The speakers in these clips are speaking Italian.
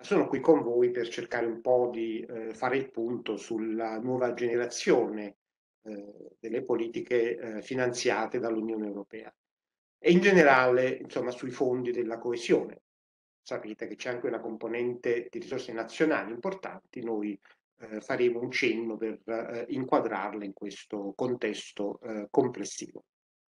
Sono qui con voi per cercare un po' di fare il punto sulla nuova generazione delle politiche finanziate dall'Unione Europea e in generale, insomma, sui fondi della coesione. Sapete che c'è anche una componente di risorse nazionali importanti, noi faremo un cenno per inquadrarle in questo contesto complessivo.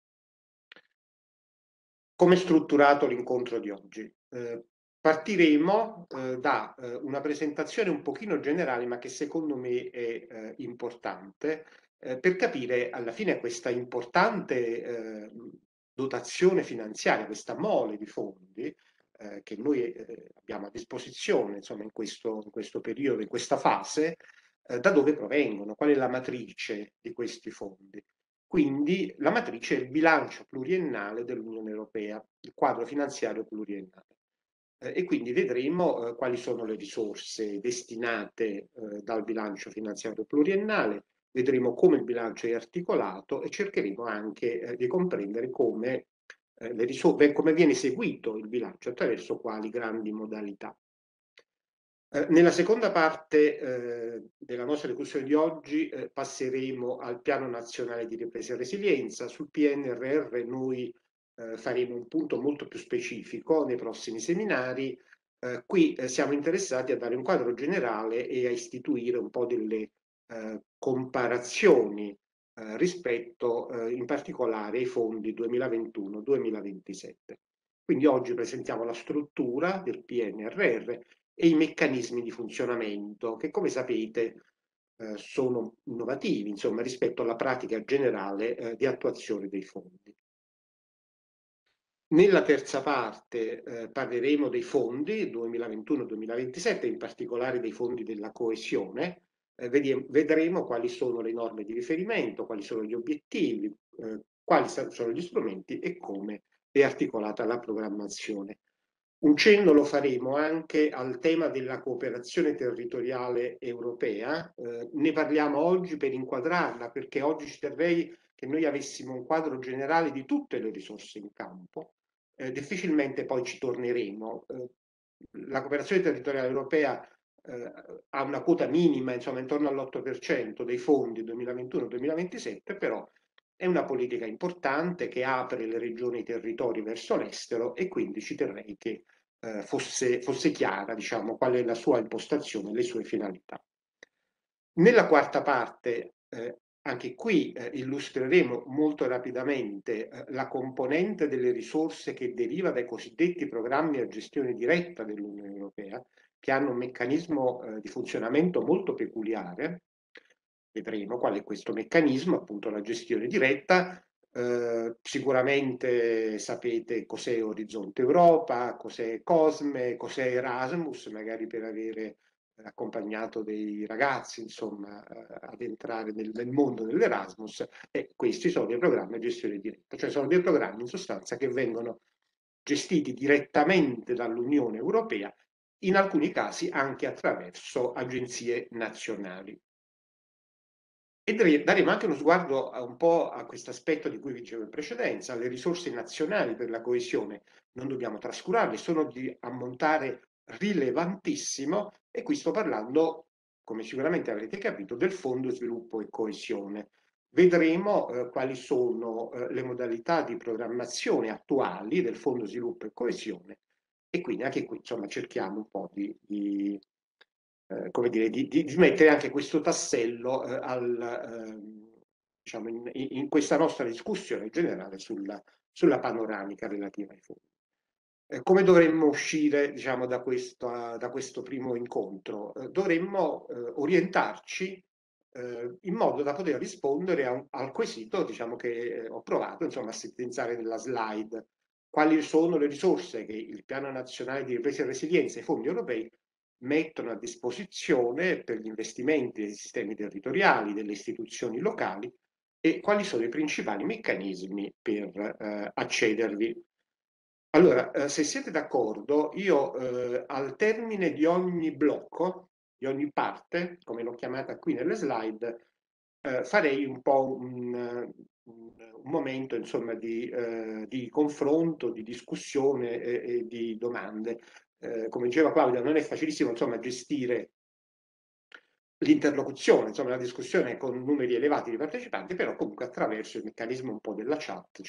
Come è strutturato l'incontro di oggi? Partiremo da una presentazione un pochino generale, ma che secondo me è importante, per capire alla fine questa importante dotazione finanziaria, questa mole di fondi che noi abbiamo a disposizione, insomma, in questo periodo, in questa fase, da dove provengono, qual è la matrice di questi fondi. Quindi la matrice è il bilancio pluriennale dell'Unione Europea, il quadro finanziario pluriennale. E quindi vedremo quali sono le risorse destinate dal bilancio finanziario pluriennale, vedremo come il bilancio è articolato e cercheremo anche di comprendere come viene eseguito il bilancio, attraverso quali grandi modalità. Nella seconda parte della nostra discussione di oggi passeremo al Piano Nazionale di Ripresa e Resilienza. Sul PNRR noi faremo un punto molto più specifico nei prossimi seminari. Qui siamo interessati a dare un quadro generale e a istituire un po' delle comparazioni rispetto in particolare ai fondi 2021-2027. Quindi oggi presentiamo la struttura del PNRR e i meccanismi di funzionamento che, come sapete, sono innovativi, insomma, rispetto alla pratica generale di attuazione dei fondi. Nella terza parte parleremo dei fondi 2021-2027, in particolare dei fondi della coesione. Vedremo quali sono le norme di riferimento, quali sono gli obiettivi, quali sono gli strumenti e come è articolata la programmazione. Un cenno lo faremo anche al tema della cooperazione territoriale europea. Ne parliamo oggi per inquadrarla, perché oggi ci terrei che noi avessimo un quadro generale di tutte le risorse in campo. Difficilmente poi ci torneremo. La cooperazione territoriale europea ha una quota minima, insomma, intorno all'8% dei fondi 2021-2027, però è una politica importante che apre le regioni e i territori verso l'estero e quindi ci terrei che fosse chiara, diciamo, qual è la sua impostazione e le sue finalità. Nella quarta parte, anche qui illustreremo molto rapidamente la componente delle risorse che deriva dai cosiddetti programmi a gestione diretta dell'Unione Europea, che hanno un meccanismo di funzionamento molto peculiare. Vedremo qual è questo meccanismo, appunto la gestione diretta. Sicuramente sapete cos'è Orizzonte Europa, cos'è Cosme, cos'è Erasmus, magari per avere accompagnato dei ragazzi, insomma, ad entrare nel mondo dell'Erasmus, e questi sono dei programmi a gestione diretta, cioè sono dei programmi in sostanza che vengono gestiti direttamente dall'Unione Europea, in alcuni casi anche attraverso agenzie nazionali. E daremo anche uno sguardo un po' a questo aspetto di cui vi dicevo in precedenza. Le risorse nazionali per la coesione non dobbiamo trascurarle, sono di ammontare rilevantissimo, e qui sto parlando, come sicuramente avrete capito, del Fondo Sviluppo e Coesione. Vedremo quali sono le modalità di programmazione attuali del Fondo Sviluppo e Coesione, e quindi anche qui, insomma, cerchiamo un po' come dire, di mettere anche questo tassello diciamo in questa nostra discussione generale sulla panoramica relativa ai fondi. Come dovremmo uscire, diciamo, da questo primo incontro? Dovremmo orientarci in modo da poter rispondere al quesito, diciamo, che ho provato, insomma, a sintetizzare nella slide. Quali sono le risorse che il Piano Nazionale di Ripresa e Resilienza e i fondi europei mettono a disposizione per gli investimenti dei sistemi territoriali, delle istituzioni locali, e quali sono i principali meccanismi per accedervi. Allora, se siete d'accordo, io al termine di ogni blocco, di ogni parte, come l'ho chiamata qui nelle slide, farei un po' un momento, insomma, di confronto, di discussione e di domande. come diceva Claudia, non è facilissimo insomma, gestire l'interlocuzione, insomma la discussione con numeri elevati di partecipanti, però comunque attraverso il meccanismo un po' della chat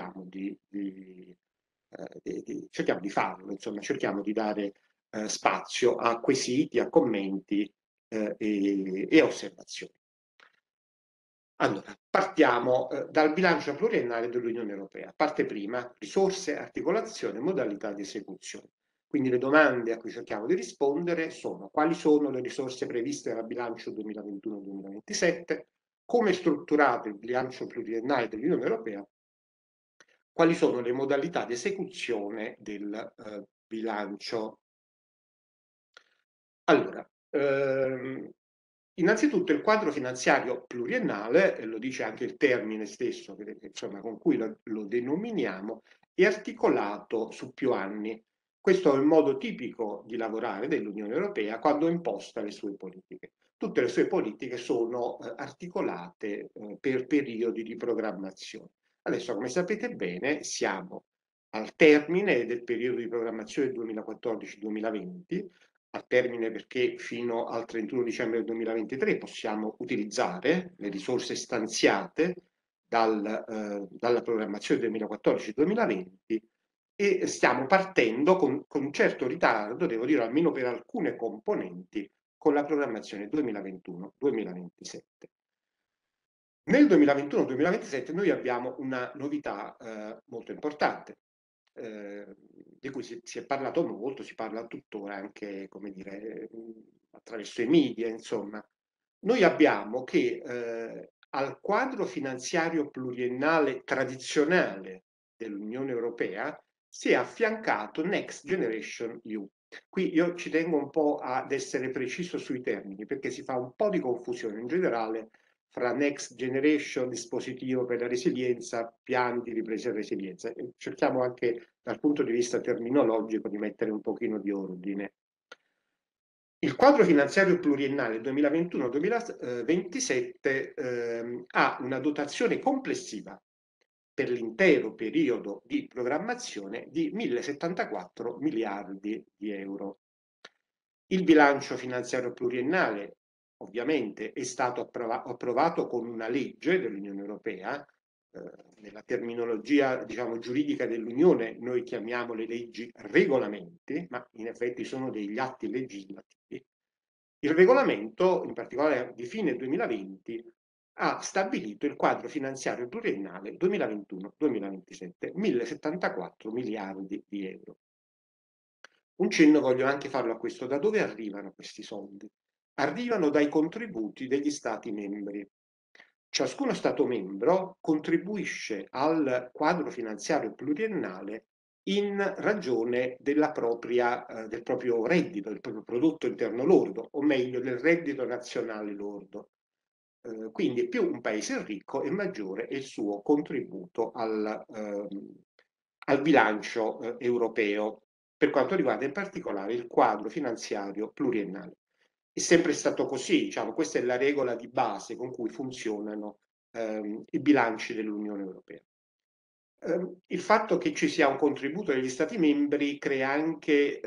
cerchiamo di farlo, insomma cerchiamo di dare spazio a quesiti, a commenti e osservazioni. Allora, partiamo dal bilancio pluriennale dell'Unione Europea. Parte prima, risorse, articolazione, modalità di esecuzione. Quindi le domande a cui cerchiamo di rispondere sono: quali sono le risorse previste dal bilancio 2021-2027, come è strutturato il bilancio pluriennale dell'Unione Europea, quali sono le modalità di esecuzione del bilancio. Allora, innanzitutto il quadro finanziario pluriennale, e lo dice anche il termine stesso insomma, con cui lo denominiamo, è articolato su più anni. Questo è il modo tipico di lavorare dell'Unione Europea quando imposta le sue politiche. Tutte le sue politiche sono articolate per periodi di programmazione. Adesso, come sapete bene, siamo al termine del periodo di programmazione 2014-2020, al termine perché fino al 31 dicembre del 2023 possiamo utilizzare le risorse stanziate dalla programmazione 2014-2020 e stiamo partendo con un certo ritardo, devo dire almeno per alcune componenti, con la programmazione 2021-2027. Nel 2021-2027 noi abbiamo una novità molto importante, di cui si è parlato molto, si parla tuttora anche, come dire, attraverso i media, insomma. Noi abbiamo che al quadro finanziario pluriennale tradizionale dell'Unione Europea si è affiancato Next Generation EU. Qui io ci tengo un po' ad essere preciso sui termini, perché si fa un po' di confusione in generale fra Next Generation, dispositivo per la resilienza, piani di ripresa e resilienza. E cerchiamo anche dal punto di vista terminologico di mettere un pochino di ordine. Il quadro finanziario pluriennale 2021-2027 ha una dotazione complessiva per l'intero periodo di programmazione di 1.074 miliardi di euro. Il bilancio finanziario pluriennale ovviamente è stato approvato con una legge dell'Unione Europea. Nella terminologia diciamo, giuridica dell'Unione noi chiamiamo le leggi regolamenti, ma in effetti sono degli atti legislativi. Il regolamento, in particolare di fine 2020, ha stabilito il quadro finanziario pluriennale 2021-2027, 1.074 miliardi di euro. Un cenno voglio anche farlo a questo: da dove arrivano questi soldi? Arrivano dai contributi degli Stati membri. Ciascuno Stato membro contribuisce al quadro finanziario pluriennale in ragione del proprio reddito, del proprio prodotto interno lordo, o meglio del reddito nazionale lordo. Quindi più un paese è ricco e maggiore è il suo contributo al bilancio europeo, per quanto riguarda in particolare il quadro finanziario pluriennale. È sempre stato così, diciamo, questa è la regola di base con cui funzionano i bilanci dell'Unione Europea. Il fatto che ci sia un contributo degli Stati membri crea anche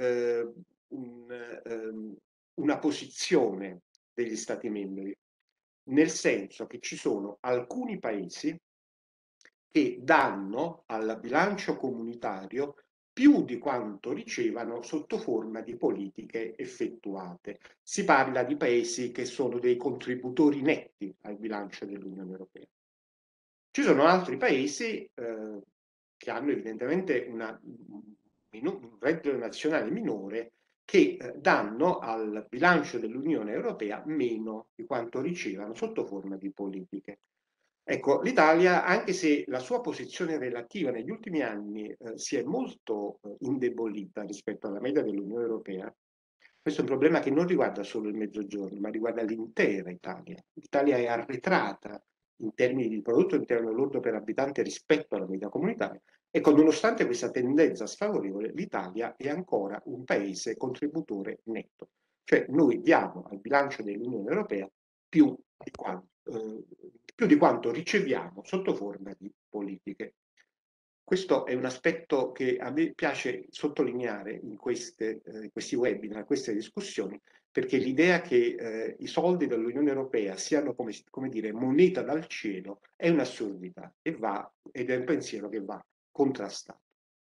una posizione degli Stati membri, nel senso che ci sono alcuni paesi che danno al bilancio comunitario più di quanto ricevano sotto forma di politiche effettuate. Si parla di paesi che sono dei contributori netti al bilancio dell'Unione Europea. Ci sono altri paesi che hanno evidentemente un reddito nazionale minore che danno al bilancio dell'Unione Europea meno di quanto ricevano sotto forma di politiche. Ecco, l'Italia, anche se la sua posizione relativa negli ultimi anni si è molto indebolita rispetto alla media dell'Unione Europea, questo è un problema che non riguarda solo il Mezzogiorno, ma riguarda l'intera Italia. L'Italia è arretrata in termini di prodotto interno lordo per abitante rispetto alla media comunitaria e nonostante questa tendenza sfavorevole, l'Italia è ancora un paese contributore netto. Cioè noi diamo al bilancio dell'Unione Europea più di quanto riceviamo sotto forma di politiche. Questo è un aspetto che a me piace sottolineare in questi webinar, queste discussioni, perché l'idea che i soldi dell'Unione Europea siano, come dire, moneta dal cielo è un'assurdità ed è un pensiero che va contrastato.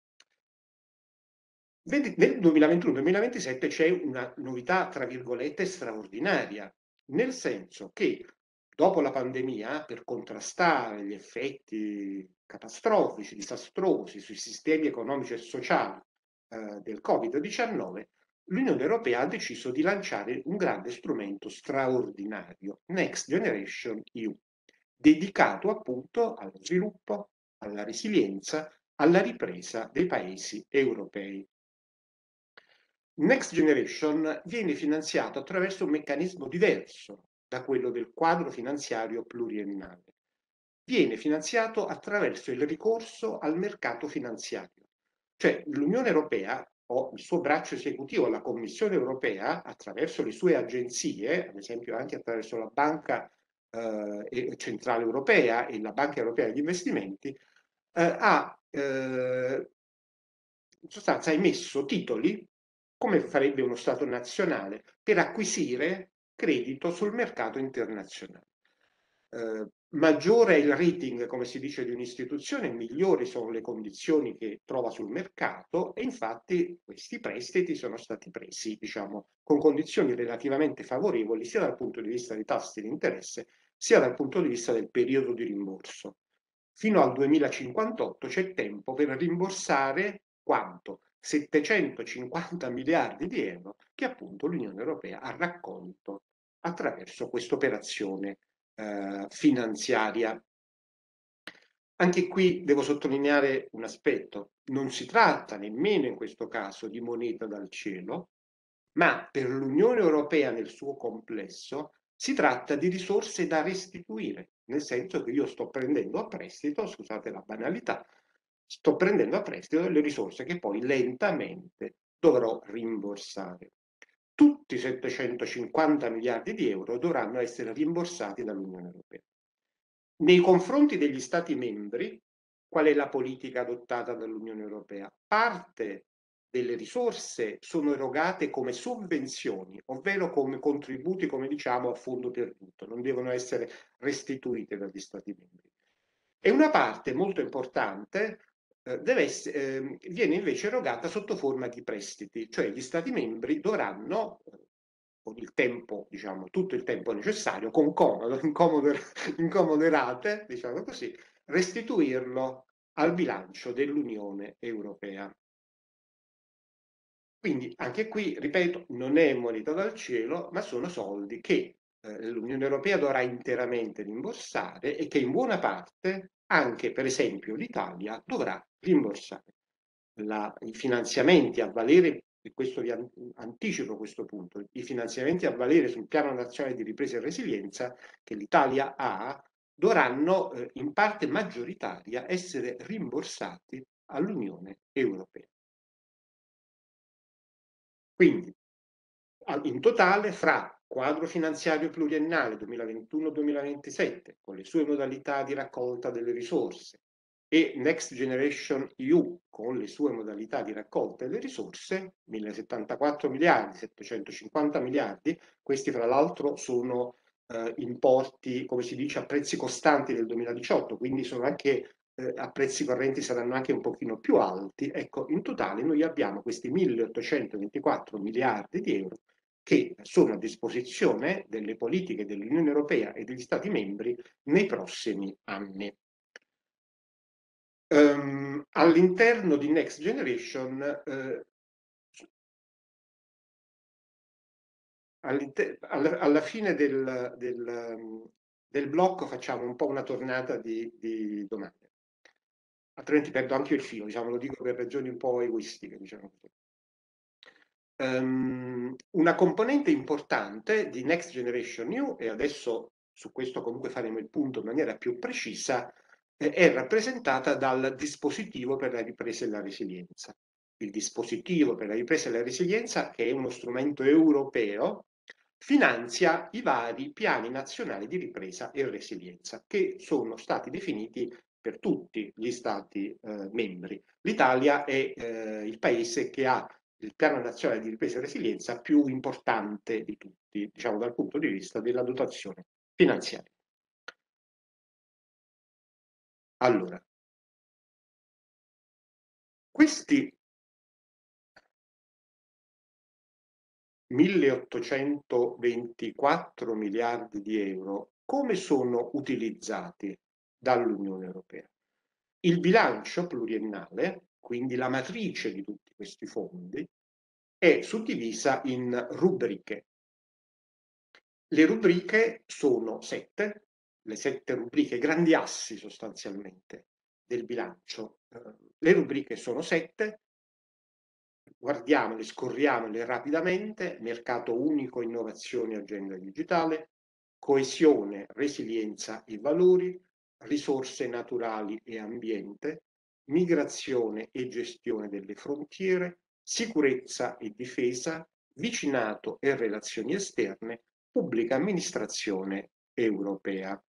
Nel 2021-2027 c'è una novità, tra virgolette, straordinaria, nel senso che dopo la pandemia, per contrastare gli effetti catastrofici, disastrosi sui sistemi economici e sociali del Covid-19, l'Unione Europea ha deciso di lanciare un grande strumento straordinario, Next Generation EU, dedicato appunto allo sviluppo, alla resilienza, alla ripresa dei paesi europei. Next Generation viene finanziato attraverso un meccanismo diverso da quello del quadro finanziario pluriennale. Viene finanziato attraverso il ricorso al mercato finanziario. Cioè l'Unione Europea o il suo braccio esecutivo, la Commissione Europea, attraverso le sue agenzie, ad esempio anche attraverso la Banca Centrale Europea e la Banca Europea degli Investimenti, in sostanza ha emesso titoli, come farebbe uno Stato nazionale, per acquisire credito sul mercato internazionale. Maggiore è il rating, come si dice, di un'istituzione, migliori sono le condizioni che trova sul mercato e infatti questi prestiti sono stati presi, diciamo, con condizioni relativamente favorevoli sia dal punto di vista dei tassi di interesse sia dal punto di vista del periodo di rimborso. Fino al 2058 c'è tempo per rimborsare quanto? 750 miliardi di euro che appunto l'Unione Europea ha raccolto attraverso questa operazione finanziaria. Anche qui devo sottolineare un aspetto, non si tratta nemmeno in questo caso di moneta dal cielo, ma per l'Unione Europea nel suo complesso si tratta di risorse da restituire, nel senso che io sto prendendo a prestito, scusate la banalità, sto prendendo a prestito delle risorse che poi lentamente dovrò rimborsare. Tutti i 750 miliardi di euro dovranno essere rimborsati dall'Unione Europea. Nei confronti degli Stati membri, qual è la politica adottata dall'Unione Europea? Parte delle risorse sono erogate come sovvenzioni, ovvero come contributi, come diciamo, a fondo perduto, non devono essere restituite dagli Stati membri. E una parte molto importante viene invece erogata sotto forma di prestiti, cioè gli Stati membri dovranno, con il tempo, diciamo, tutto il tempo necessario, con incomode rate, diciamo così, restituirlo al bilancio dell'Unione Europea. Quindi anche qui, ripeto, non è moneta dal cielo, ma sono soldi che l'Unione Europea dovrà interamente rimborsare e che in buona parte anche, per esempio, l'Italia dovrà rimborsare. I finanziamenti a valere, e questo vi anticipo questo punto, i finanziamenti a valere sul Piano Nazionale di Ripresa e Resilienza che l'Italia ha dovranno in parte maggioritaria essere rimborsati all'Unione Europea. Quindi in totale fra quadro finanziario pluriennale 2021-2027 con le sue modalità di raccolta delle risorse e Next Generation EU con le sue modalità di raccolta delle risorse, 1074 miliardi, 750 miliardi, questi fra l'altro sono importi, come si dice, a prezzi costanti del 2018, quindi sono anche a prezzi correnti saranno anche un pochino più alti. Ecco, in totale noi abbiamo questi 1824 miliardi di euro che sono a disposizione delle politiche dell'Unione Europea e degli Stati membri nei prossimi anni. All'interno di Next Generation, alla fine del blocco facciamo un po' una tornata di domande. Altrimenti perdo anche il filo, diciamo, lo dico per ragioni un po' egoistiche, diciamo così. Una componente importante di Next Generation EU, e adesso su questo comunque faremo il punto in maniera più precisa, è rappresentata dal dispositivo per la ripresa e la resilienza. Il dispositivo per la ripresa e la resilienza, che è uno strumento europeo, finanzia i vari piani nazionali di ripresa e resilienza che sono stati definiti per tutti gli Stati membri. L'Italia è il paese che ha il piano nazionale di ripresa e resilienza più importante di tutti, diciamo dal punto di vista della dotazione finanziaria. Allora, questi 1.824 miliardi di euro come sono utilizzati dall'Unione Europea? Il bilancio pluriennale, quindi la matrice di tutti questi fondi, è suddivisa in rubriche. Le rubriche sono 7, le 7 rubriche, grandi assi sostanzialmente del bilancio. Le rubriche sono 7, guardiamole, scorriamole rapidamente: mercato unico, innovazione, agenda digitale, coesione, resilienza e valori, risorse naturali e ambiente, migrazione e gestione delle frontiere, sicurezza e difesa, vicinato e relazioni esterne, pubblica amministrazione europea.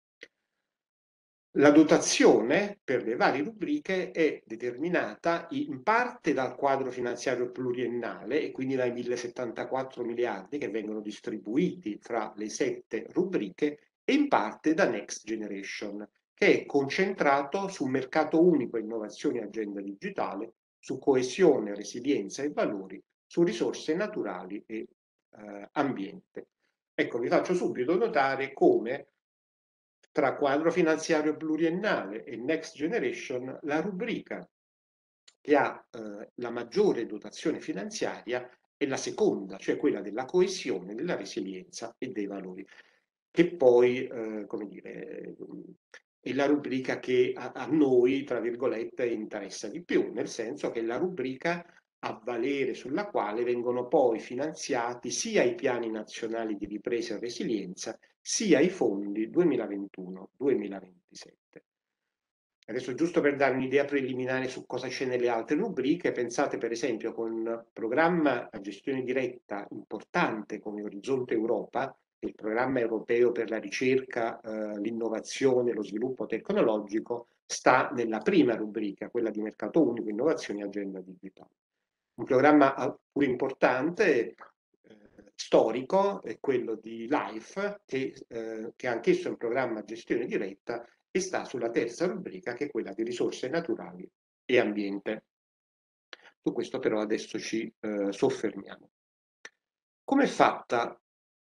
La dotazione per le varie rubriche è determinata in parte dal quadro finanziario pluriennale e quindi dai 1.074 miliardi che vengono distribuiti fra le 7 rubriche, e in parte da Next Generation, che è concentrato su mercato unico, innovazione e agenda digitale, su coesione, resilienza e valori, su risorse naturali e ambiente. Ecco, vi faccio subito notare come tra quadro finanziario pluriennale e Next Generation la rubrica che ha la maggiore dotazione finanziaria è la seconda, cioè quella della coesione, della resilienza e dei valori, che poi, come dire, è la rubrica che a noi, tra virgolette, interessa di più, nel senso che è la rubrica a valere sulla quale vengono poi finanziati sia i piani nazionali di ripresa e resilienza, sia i fondi 2021-2027. Adesso, giusto per dare un'idea preliminare su cosa c'è nelle altre rubriche, pensate per esempio con programma a gestione diretta importante come Orizzonte Europa, il programma europeo per la ricerca, l'innovazione e lo sviluppo tecnologico, sta nella prima rubrica, quella di mercato unico, innovazione e agenda digitale. Un programma pure importante, storico, è quello di LIFE, che anch'esso è un programma a gestione diretta e sta sulla terza rubrica, che è quella di risorse naturali e ambiente. Su questo però adesso ci soffermiamo. Come è fatta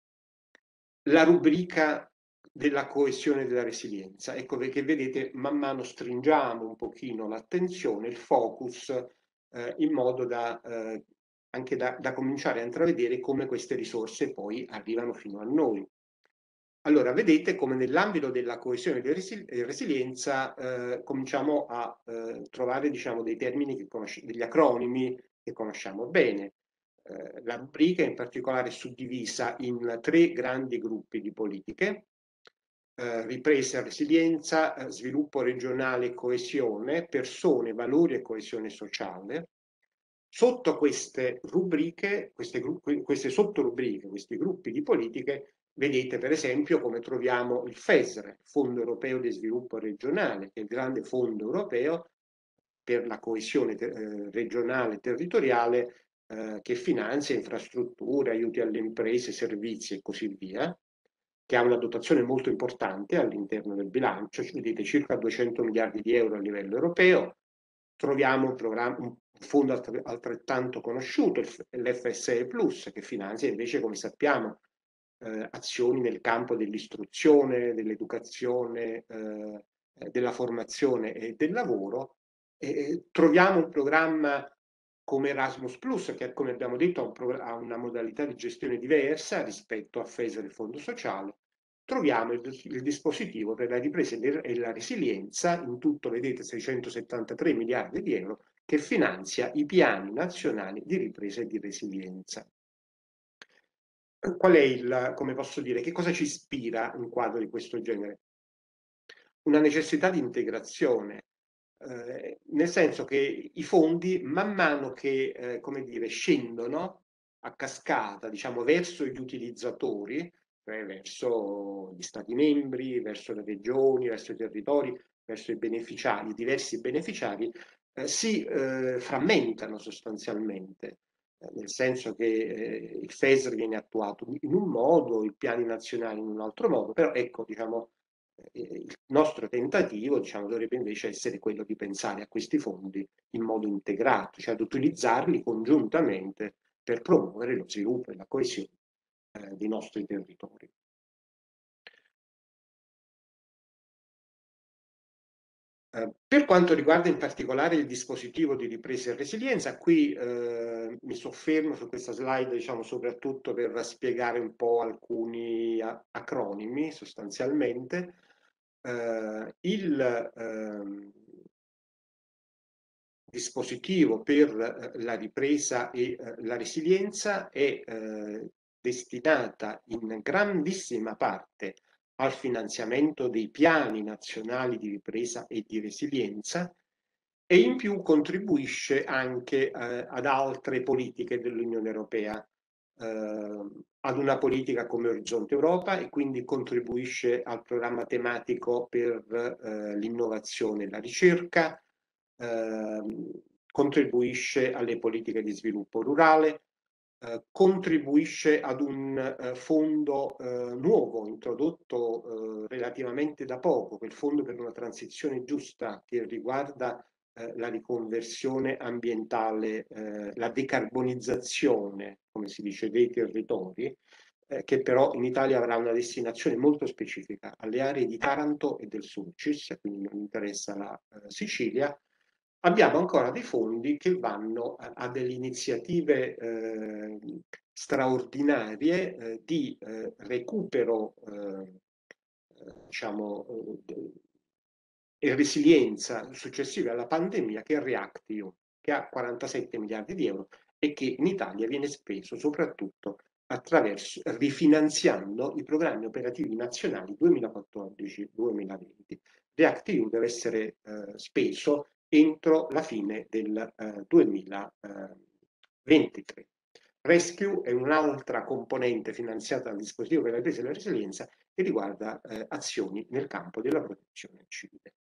la rubrica della coesione e della resilienza? Ecco che vedete, man mano stringiamo un pochino l'attenzione, il focus, in modo da anche da cominciare a intravedere come queste risorse poi arrivano fino a noi. Allora, vedete come nell'ambito della coesione e resilienza cominciamo a trovare, diciamo, dei termini degli acronimi che conosciamo bene. La rubrica in particolare è suddivisa in 3 grandi gruppi di politiche: ripresa e resilienza, sviluppo regionale e coesione, persone, valori e coesione sociale. Sotto queste rubriche, queste sottorubriche, questi gruppi di politiche, vedete per esempio come troviamo il FESR, Fondo Europeo di Sviluppo Regionale, che è il grande fondo europeo per la coesione regionale e territoriale, che finanzia infrastrutture, aiuti alle imprese, servizi e così via, che ha una dotazione molto importante all'interno del bilancio, vedete circa 200 miliardi di euro a livello europeo. Troviamo un fondo altrettanto conosciuto, l'FSE Plus, che finanzia invece, come sappiamo, azioni nel campo dell'istruzione, dell'educazione, della formazione e del lavoro. Troviamo un programma come Erasmus Plus, che come abbiamo detto ha una modalità di gestione diversa rispetto a FESR e il Fondo Sociale. Troviamo il dispositivo per la ripresa e la resilienza, in tutto vedete 673 miliardi di euro, che finanzia i piani nazionali di ripresa e di resilienza. Qual è come posso dire, che cosa ci ispira un quadro di questo genere? Una necessità di integrazione, nel senso che i fondi, man mano che come dire, scendono a cascata, diciamo, verso gli utilizzatori, cioè verso gli Stati membri, verso le regioni, verso i territori, verso i beneficiari, i diversi beneficiari, si frammentano sostanzialmente, nel senso che il FESR viene attuato in un modo, i piani nazionali in un altro modo, però ecco, diciamo, il nostro tentativo, diciamo, dovrebbe invece essere quello di pensare a questi fondi in modo integrato, cioè ad utilizzarli congiuntamente per promuovere lo sviluppo e la coesione dei nostri territori. Per quanto riguarda in particolare il dispositivo di ripresa e resilienza, qui mi soffermo su questa slide, diciamo, soprattutto per spiegare un po' alcuni acronimi sostanzialmente. Il dispositivo per la ripresa e la resilienza è destinata in grandissima parte al finanziamento dei piani nazionali di ripresa e di resilienza e in più contribuisce anche ad altre politiche dell'Unione Europea, ad una politica come Orizzonte Europa e quindi contribuisce al programma tematico per l'innovazione e la ricerca, contribuisce alle politiche di sviluppo rurale, contribuisce ad un fondo nuovo introdotto relativamente da poco, quel fondo per una transizione giusta che riguarda la riconversione ambientale, la decarbonizzazione, come si dice, dei territori, che però in Italia avrà una destinazione molto specifica alle aree di Taranto e del Sulcis, quindi non interessa la Sicilia. Abbiamo ancora dei fondi che vanno a delle iniziative straordinarie di recupero, diciamo, e resilienza successive alla pandemia, che è REACT-EU, che ha 47 miliardi di euro e che in Italia viene speso soprattutto attraverso rifinanziando i programmi operativi nazionali 2014-2020. REACT-EU deve essere speso entro la fine del 2023. Rescue è un'altra componente finanziata dal dispositivo per la ripresa e la resilienza che riguarda azioni nel campo della protezione civile.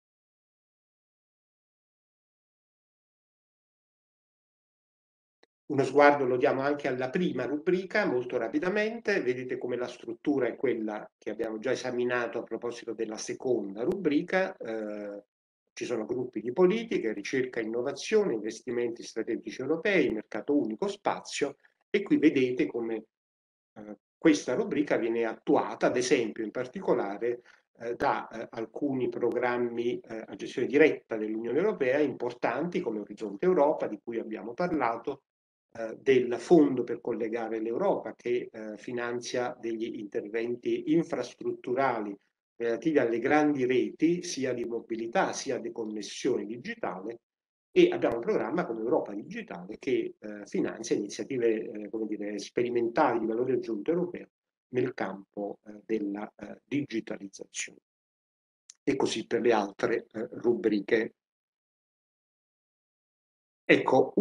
Uno sguardo lo diamo anche alla prima rubrica, molto rapidamente. Vedete come la struttura è quella che abbiamo già esaminato a proposito della seconda rubrica. Ci sono gruppi di politiche, ricerca e innovazione, investimenti strategici europei, mercato unico, spazio, e qui vedete come questa rubrica viene attuata, ad esempio, in particolare da alcuni programmi a gestione diretta dell'Unione Europea importanti come Orizzonte Europa, di cui abbiamo parlato, del Fondo per collegare l'Europa, che finanzia degli interventi infrastrutturali relativi alle grandi reti, sia di mobilità sia di connessione digitale, e abbiamo un programma come Europa Digitale che finanzia iniziative come dire, sperimentali di valore aggiunto europeo nel campo della digitalizzazione. E così per le altre rubriche. Ecco,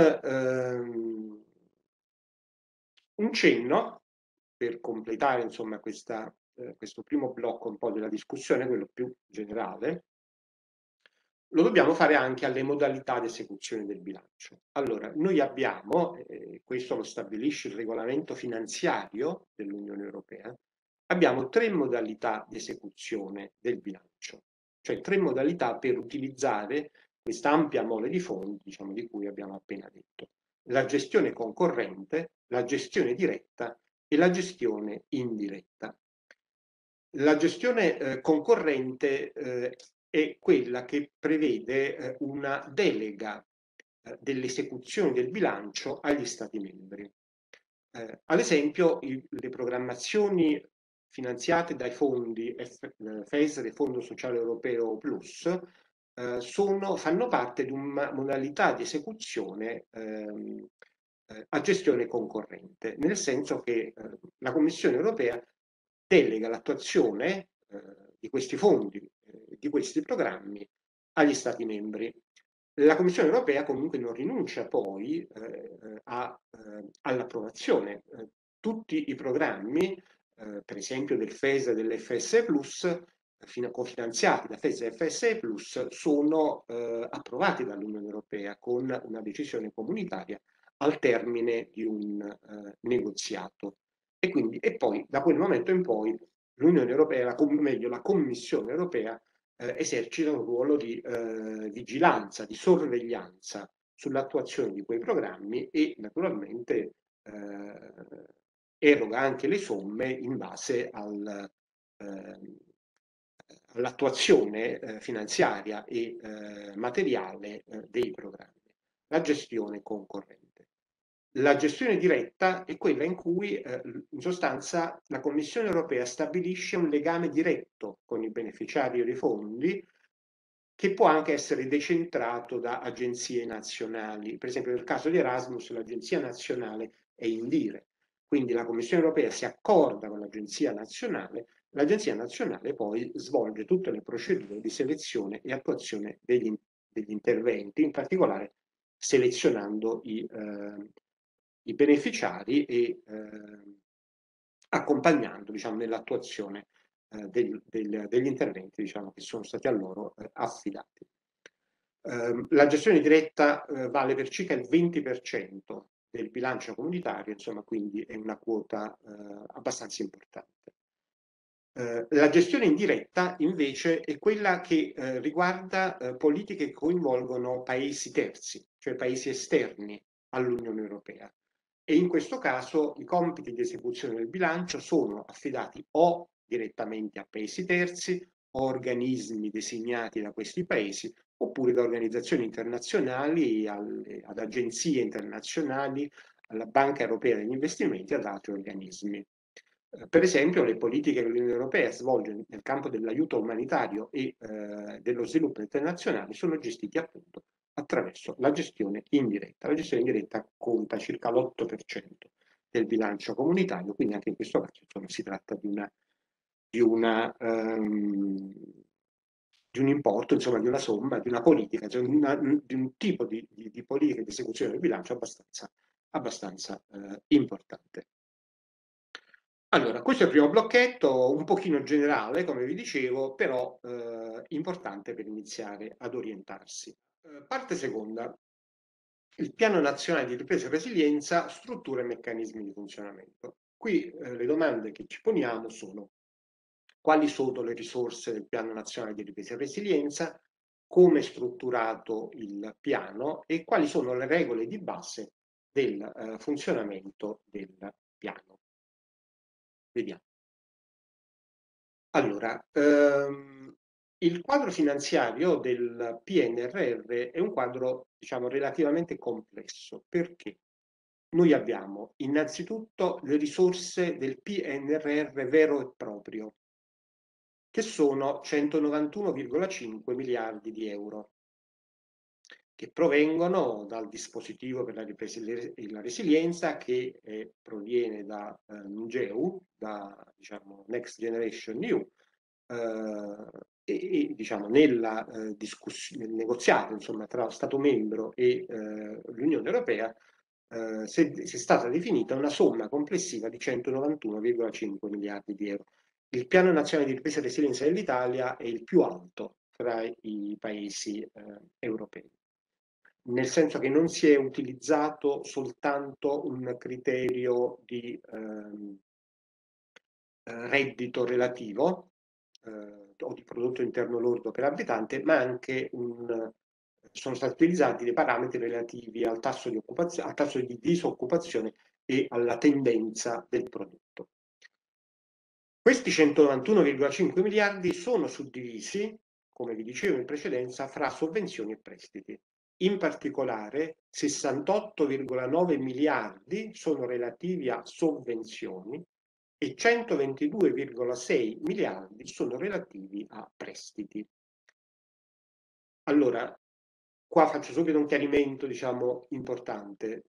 un cenno per completare insomma questo primo blocco un po' della discussione, quello più generale, lo dobbiamo fare anche alle modalità di esecuzione del bilancio. Allora, noi abbiamo, questo lo stabilisce il regolamento finanziario dell'Unione Europea, abbiamo tre modalità di esecuzione del bilancio, cioè tre modalità per utilizzare questa ampia mole di fondi, diciamo, di cui abbiamo appena detto. La gestione concorrente, la gestione diretta e la gestione indiretta. La gestione concorrente è quella che prevede una delega dell'esecuzione del bilancio agli Stati membri. Ad esempio, le programmazioni finanziate dai fondi FESR e Fondo Sociale Europeo Plus fanno parte di una modalità di esecuzione a gestione concorrente, nel senso che la Commissione europea delega l'attuazione di questi fondi, di questi programmi agli Stati membri. La Commissione europea comunque non rinuncia poi all'approvazione. Tutti i programmi, per esempio del FES e dell'FS Plus, cofinanziati da FES e FSE Plus sono approvati dall'Unione Europea con una decisione comunitaria al termine di un negoziato. E poi da quel momento in poi l'Unione Europea, meglio la Commissione Europea, esercita un ruolo di vigilanza, di sorveglianza sull'attuazione di quei programmi e naturalmente eroga anche le somme in base all'attuazione finanziaria e materiale dei programmi. La gestione concorrente. La gestione diretta è quella in cui in sostanza la Commissione europea stabilisce un legame diretto con i beneficiari dei fondi che può anche essere decentrato da agenzie nazionali. Per esempio nel caso di Erasmus l'agenzia nazionale è Indire, quindi la Commissione europea si accorda con l'agenzia nazionale poi svolge tutte le procedure di selezione e attuazione degli interventi, in particolare selezionando i beneficiari e accompagnando, diciamo, nell'attuazione degli interventi, diciamo, che sono stati a loro affidati. La gestione diretta vale per circa il 20% del bilancio comunitario, insomma, quindi è una quota abbastanza importante. La gestione indiretta invece è quella che riguarda politiche che coinvolgono paesi terzi, cioè paesi esterni all'Unione Europea. E in questo caso i compiti di esecuzione del bilancio sono affidati o direttamente a paesi terzi o organismi designati da questi paesi, oppure da organizzazioni internazionali, ad agenzie internazionali, alla Banca Europea degli Investimenti e ad altri organismi. Per esempio, le politiche che l'Unione Europea svolge nel campo dell'aiuto umanitario e dello sviluppo internazionale sono gestiti appunto attraverso la gestione indiretta. La gestione indiretta conta circa l'8% del bilancio comunitario, quindi anche in questo caso insomma, si tratta di un importo, insomma, di una somma, di una politica, cioè di un tipo di politica di esecuzione del bilancio abbastanza importante. Allora, questo è il primo blocchetto, un pochino generale, come vi dicevo, però importante per iniziare ad orientarsi. Parte seconda, il Piano Nazionale di Ripresa e Resilienza, strutture e meccanismi di funzionamento. Qui le domande che ci poniamo sono: quali sono le risorse del Piano Nazionale di Ripresa e Resilienza, come è strutturato il piano e quali sono le regole di base del funzionamento del piano. Vediamo. Allora, il quadro finanziario del PNRR è un quadro, diciamo, relativamente complesso. Perché? Noi abbiamo innanzitutto le risorse del PNRR vero e proprio, che sono 191,5 miliardi di euro, che provengono dal dispositivo per la ripresa e la resilienza che proviene da NGEU, da diciamo, Next Generation EU, e diciamo, nel negoziato insomma, tra lo Stato membro e l'Unione Europea si è stata definita una somma complessiva di 191,5 miliardi di euro. Il Piano Nazionale di Ripresa e Resilienza dell'Italia è il più alto tra i paesi europei, nel senso che non si è utilizzato soltanto un criterio di reddito relativo o di prodotto interno lordo per abitante, ma anche sono stati utilizzati dei parametri relativi al tasso di occupazione, al tasso di disoccupazione e alla tendenza del prodotto. Questi 191,5 miliardi sono suddivisi, come vi dicevo in precedenza, fra sovvenzioni e prestiti. In particolare 68,9 miliardi sono relativi a sovvenzioni e 122,6 miliardi sono relativi a prestiti. Allora, qua faccio subito un chiarimento, diciamo, importante.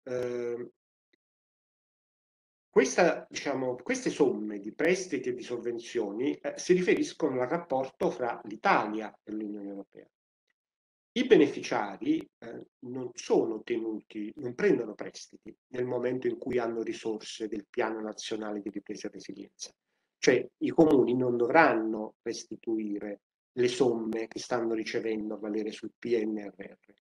Queste somme di prestiti e di sovvenzioni si riferiscono al rapporto fra l'Italia e l'Unione Europea. I beneficiari non prendono prestiti nel momento in cui hanno risorse del Piano Nazionale di Ripresa e Resilienza. cioè i comuni non dovranno restituire le somme che stanno ricevendo a valere sul PNRR.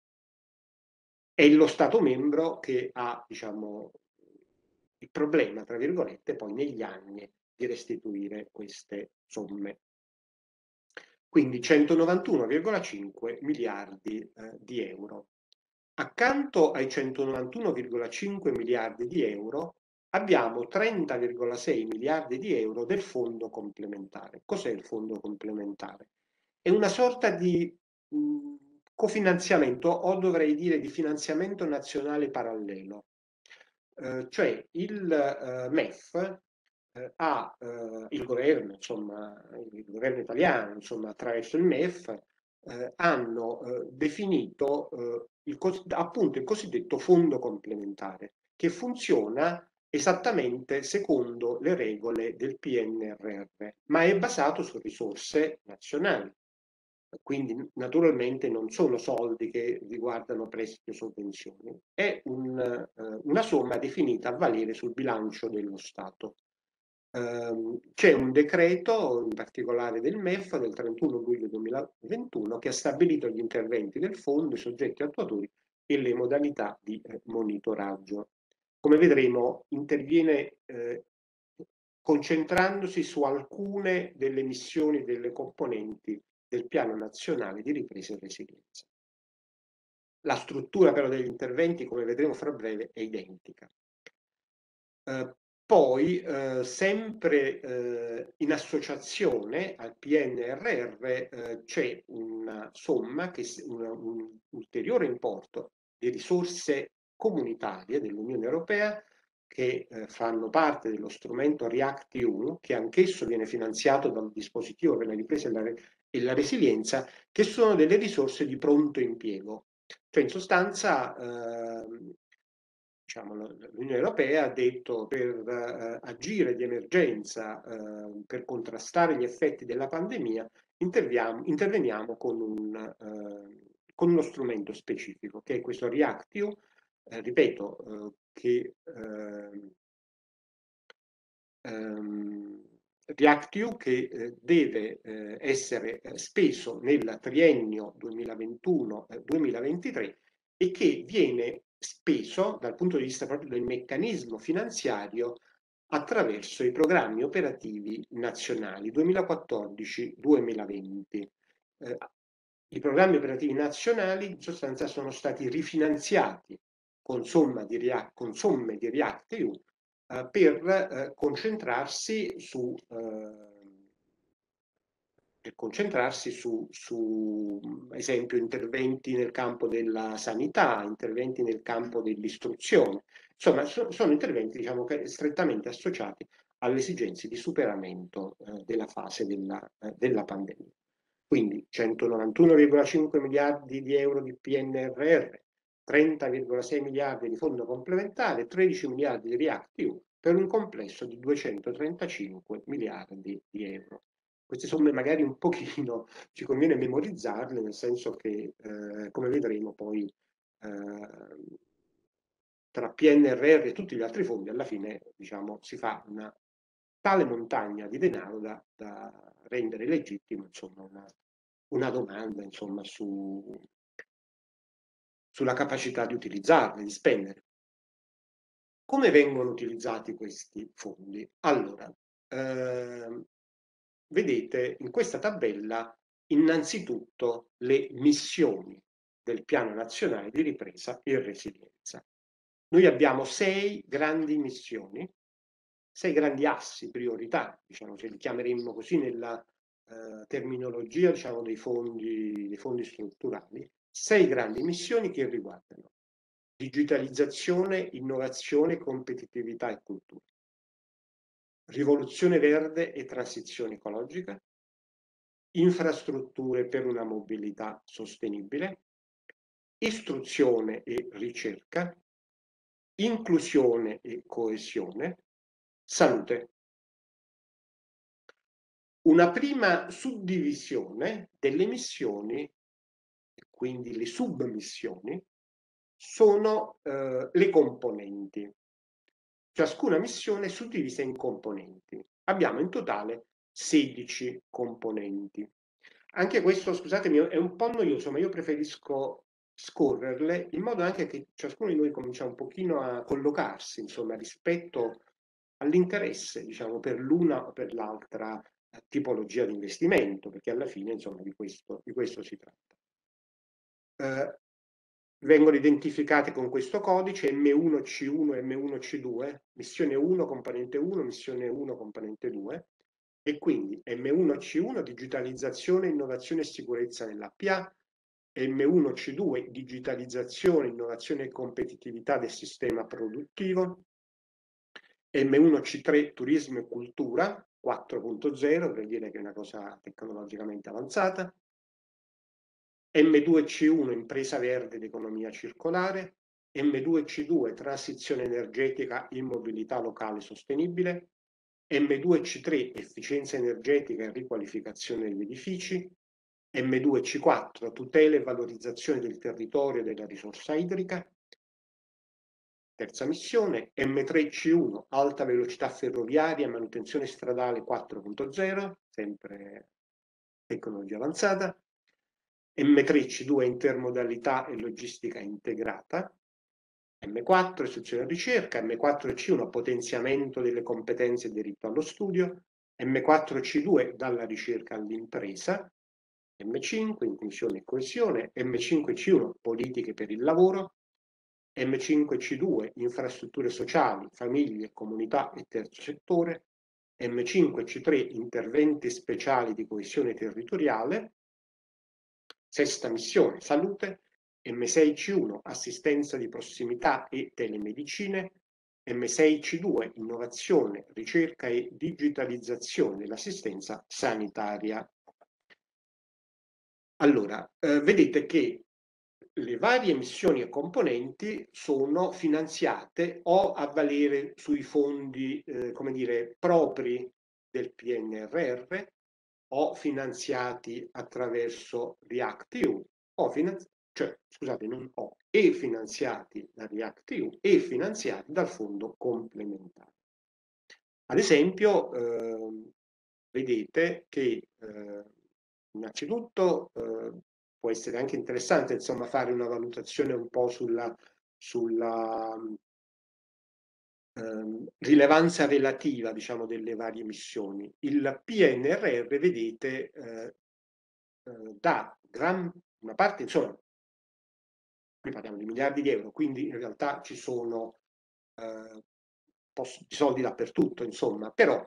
È lo Stato membro che ha, diciamo, il problema, tra virgolette, poi negli anni di restituire queste somme. Quindi 191,5 miliardi di euro. Accanto ai 191,5 miliardi di euro abbiamo 30,6 miliardi di euro del fondo complementare. Cos'è il fondo complementare? È una sorta di cofinanziamento, o dovrei dire di finanziamento nazionale parallelo. Cioè il MEF il governo, insomma, il governo italiano, insomma, attraverso il MEF, hanno definito appunto il cosiddetto fondo complementare, che funziona esattamente secondo le regole del PNRR, ma è basato su risorse nazionali. Quindi naturalmente non sono soldi che riguardano prestiti o sovvenzioni, è una somma definita a valere sul bilancio dello Stato. C'è un decreto, in particolare del MEF, del 31 luglio 2021, che ha stabilito gli interventi del fondo, i soggetti attuatori e le modalità di monitoraggio. Come vedremo, interviene concentrandosi su alcune delle missioni delle componenti del Piano Nazionale di Ripresa e Resilienza. La struttura però degli interventi, come vedremo fra breve, è identica. Poi, sempre in associazione al PNRR, c'è una somma, un ulteriore importo di risorse comunitarie dell'Unione Europea che fanno parte dello strumento REACT-EU, che anch'esso viene finanziato dal dispositivo per la ripresa e la resilienza, che sono delle risorse di pronto impiego. Cioè, in sostanza, diciamo, l'Unione Europea ha detto per agire di emergenza, per contrastare gli effetti della pandemia, interveniamo con uno strumento specifico, che è questo REACT-EU, ripeto, che REACT-EU che deve essere speso nel triennio 2021-2023 e che viene speso dal punto di vista proprio del meccanismo finanziario attraverso i programmi operativi nazionali 2014-2020. I programmi operativi nazionali in sostanza sono stati rifinanziati con somme di REACT-EU per concentrarsi su, esempio, interventi nel campo della sanità, interventi nel campo dell'istruzione. Insomma, sono interventi, diciamo, strettamente associati alle esigenze di superamento della fase della pandemia. Quindi 191,5 miliardi di euro di PNRR, 30,6 miliardi di fondo complementare, 13 miliardi di REACT-EU, per un complesso di 235 miliardi di euro. Queste somme magari un pochino ci conviene memorizzarle, nel senso che, come vedremo poi, tra PNRR e tutti gli altri fondi, alla fine, diciamo, si fa una tale montagna di denaro da rendere legittimo, insomma, una domanda, insomma, sulla capacità di utilizzarle, di spendere. Come vengono utilizzati questi fondi? Allora, vedete in questa tabella innanzitutto le missioni del Piano Nazionale di Ripresa e Resilienza. Noi abbiamo 6 grandi missioni, 6 grandi assi, priorità, diciamo, se li chiameremmo così nella terminologia, diciamo, dei fondi strutturali, 6 grandi missioni che riguardano digitalizzazione, innovazione, competitività e cultura, rivoluzione verde e transizione ecologica, infrastrutture per una mobilità sostenibile, istruzione e ricerca, inclusione e coesione, salute. Una prima suddivisione delle missioni, quindi le submissioni, sono le componenti. ciascuna missione suddivisa in componenti. Abbiamo in totale 16 componenti. Anche questo, scusatemi, è un po' noioso, ma io preferisco scorrerle in modo anche che ciascuno di noi comincia un pochino a collocarsi, insomma, rispetto all'interesse, diciamo, per l'una o per l'altra tipologia di investimento, perché alla fine, insomma, di questo si tratta. Vengono identificate con questo codice M1C1 e M1C2, missione 1, componente 1, missione 1, componente 2, e quindi M1C1 digitalizzazione, innovazione e sicurezza nell'APA, M1C2 digitalizzazione, innovazione e competitività del sistema produttivo, M1C3 turismo e cultura 4.0, per dire che è una cosa tecnologicamente avanzata, M2C1 impresa verde ed economia circolare, M2C2 transizione energetica in mobilità locale sostenibile, M2C3 efficienza energetica e riqualificazione degli edifici, M2C4 tutela e valorizzazione del territorio e della risorsa idrica. Terza missione, M3C1 alta velocità ferroviaria e manutenzione stradale 4.0, sempre tecnologia avanzata. M3C2 intermodalità e logistica integrata, M4 istruzione e ricerca, M4C1 potenziamento delle competenze e diritto allo studio, M4C2 dalla ricerca all'impresa, M5 inclusione e coesione, M5C1 politiche per il lavoro, M5C2 infrastrutture sociali, famiglie, comunità e terzo settore, M5C3 interventi speciali di coesione territoriale. Sesta missione, salute, M6C1, assistenza di prossimità e telemedicine, M6C2, innovazione, ricerca e digitalizzazione dell'assistenza sanitaria. Allora, vedete che le varie missioni e componenti sono finanziate o a valere sui fondi, come dire, propri del PNRR, o finanziati attraverso REACT-EU, cioè, scusate, non o, e finanziati da REACT-EU e finanziati dal fondo complementare. Ad esempio, vedete che innanzitutto può essere anche interessante, insomma, fare una valutazione un po' sulla rilevanza relativa, diciamo, delle varie missioni. Il PNRR, vedete, dà una parte, insomma, qui parliamo di miliardi di euro, quindi in realtà ci sono soldi dappertutto, insomma, però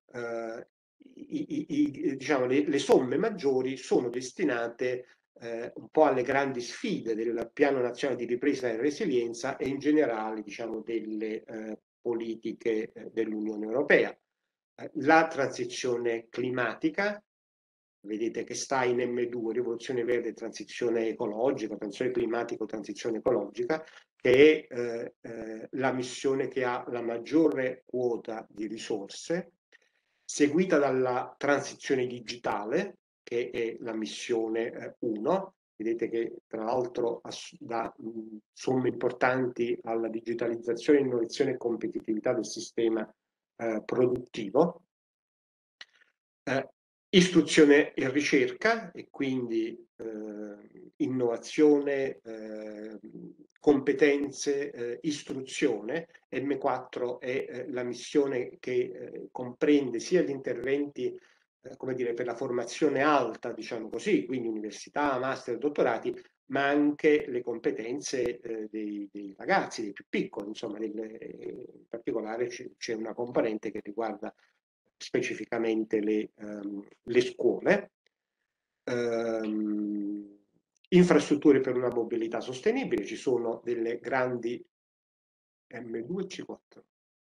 diciamo, le somme maggiori sono destinate un po' alle grandi sfide del Piano Nazionale di Ripresa e Resilienza e in generale, diciamo, delle politiche dell'Unione Europea. La transizione climatica, vedete che sta in M2, rivoluzione verde e transizione ecologica, transizione climatico, transizione ecologica, che è la missione che ha la maggiore quota di risorse, seguita dalla transizione digitale, che è la missione 1. Vedete che tra l'altro dà somme importanti alla digitalizzazione, innovazione e competitività del sistema produttivo. Istruzione e ricerca, e quindi innovazione, competenze, istruzione. M4 è la missione che comprende sia gli interventi come dire, per la formazione alta, diciamo così, quindi università, master, dottorati, ma anche le competenze dei ragazzi, dei più piccoli, insomma, in particolare c'è una componente che riguarda specificamente le scuole. Infrastrutture per una mobilità sostenibile, ci sono delle grandi M2 e C4.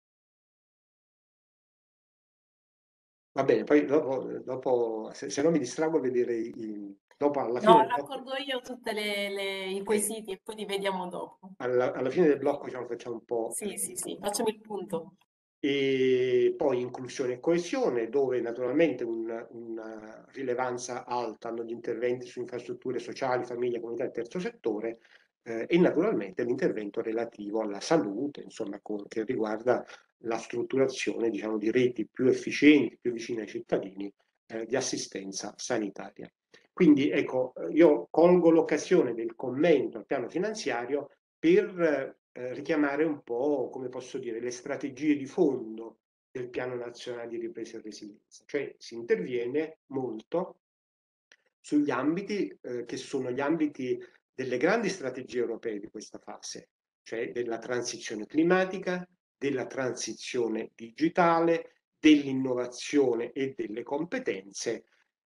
Va bene, poi dopo se no mi distrago a vedere dopo alla No, fine del blocco, raccolgo io tutti i quesiti e poi li vediamo dopo. alla fine del blocco diciamo, facciamo un po' Sì, sì, il sì, punto. facciamo il punto. E poi inclusione e coesione, dove naturalmente una rilevanza alta hanno gli interventi su infrastrutture sociali, famiglia, comunità e terzo settore, e naturalmente l'intervento relativo alla salute, insomma, che riguarda la strutturazione, diciamo, di reti più efficienti, più vicine ai cittadini, di assistenza sanitaria. Quindi, ecco, io colgo l'occasione del commento al piano finanziario per richiamare un po', come posso dire, le strategie di fondo del Piano Nazionale di Ripresa e Resilienza. Cioè si interviene molto sugli ambiti che sono gli ambiti delle grandi strategie europee di questa fase, cioè della transizione climatica, della transizione digitale, dell'innovazione e delle competenze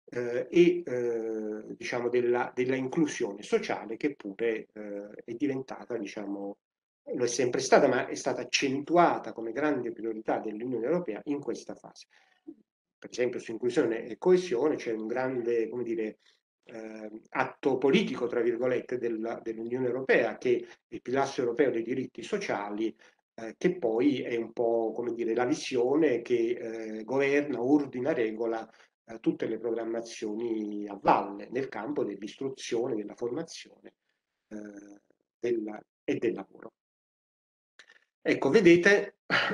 diciamo della inclusione sociale che pure è diventata, diciamo, lo è sempre stata, ma è stata accentuata come grande priorità dell'Unione Europea in questa fase. Per esempio su inclusione e coesione c'è un grande, come dire, atto politico, tra virgolette, dell'Unione Europea, che è il pilastro europeo dei diritti sociali, che poi è un po', come dire, la visione che governa, ordina, regola tutte le programmazioni a valle nel campo dell'istruzione, della formazione e del lavoro. Ecco, vedete,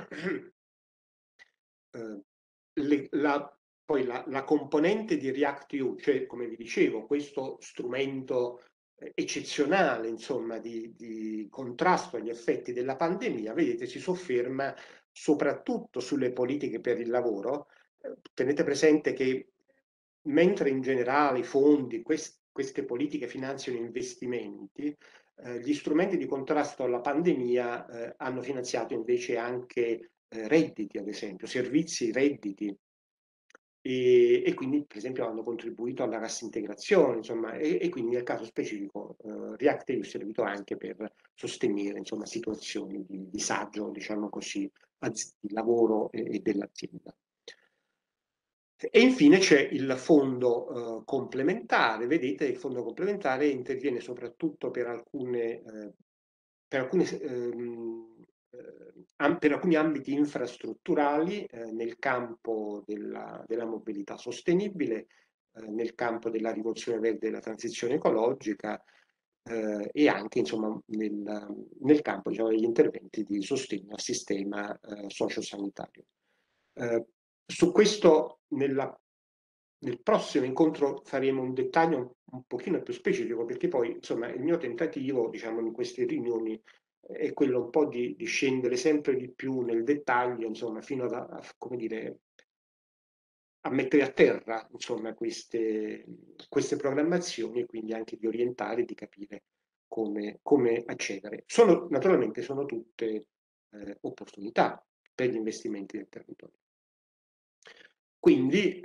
poi la componente di REACT-EU, cioè come vi dicevo, questo strumento eccezionale, insomma, di contrasto agli effetti della pandemia, vedete, si sofferma soprattutto sulle politiche per il lavoro. Tenete presente che mentre in generale i fondi, queste politiche finanziano investimenti, gli strumenti di contrasto alla pandemia hanno finanziato invece anche redditi, ad esempio, servizi, redditi, e quindi per esempio hanno contribuito alla cassa integrazione, insomma, e quindi nel caso specifico React-EU è servito anche per sostenere, insomma, situazioni di disagio, diciamo così, di lavoro e dell'azienda. E infine c'è il fondo complementare. Vedete, il fondo complementare interviene soprattutto per per alcuni ambiti infrastrutturali nel campo della mobilità sostenibile, nel campo della rivoluzione verde e della transizione ecologica e anche insomma, nel campo diciamo, degli interventi di sostegno al sistema sociosanitario. Su questo nel prossimo incontro faremo un dettaglio un pochino più specifico, perché poi insomma il mio tentativo diciamo in queste riunioni è quello un po' di scendere sempre di più nel dettaglio, insomma, fino come dire, a mettere a terra insomma, queste programmazioni e quindi anche di orientare e di capire come accedere. Naturalmente sono tutte opportunità per gli investimenti del territorio. Quindi,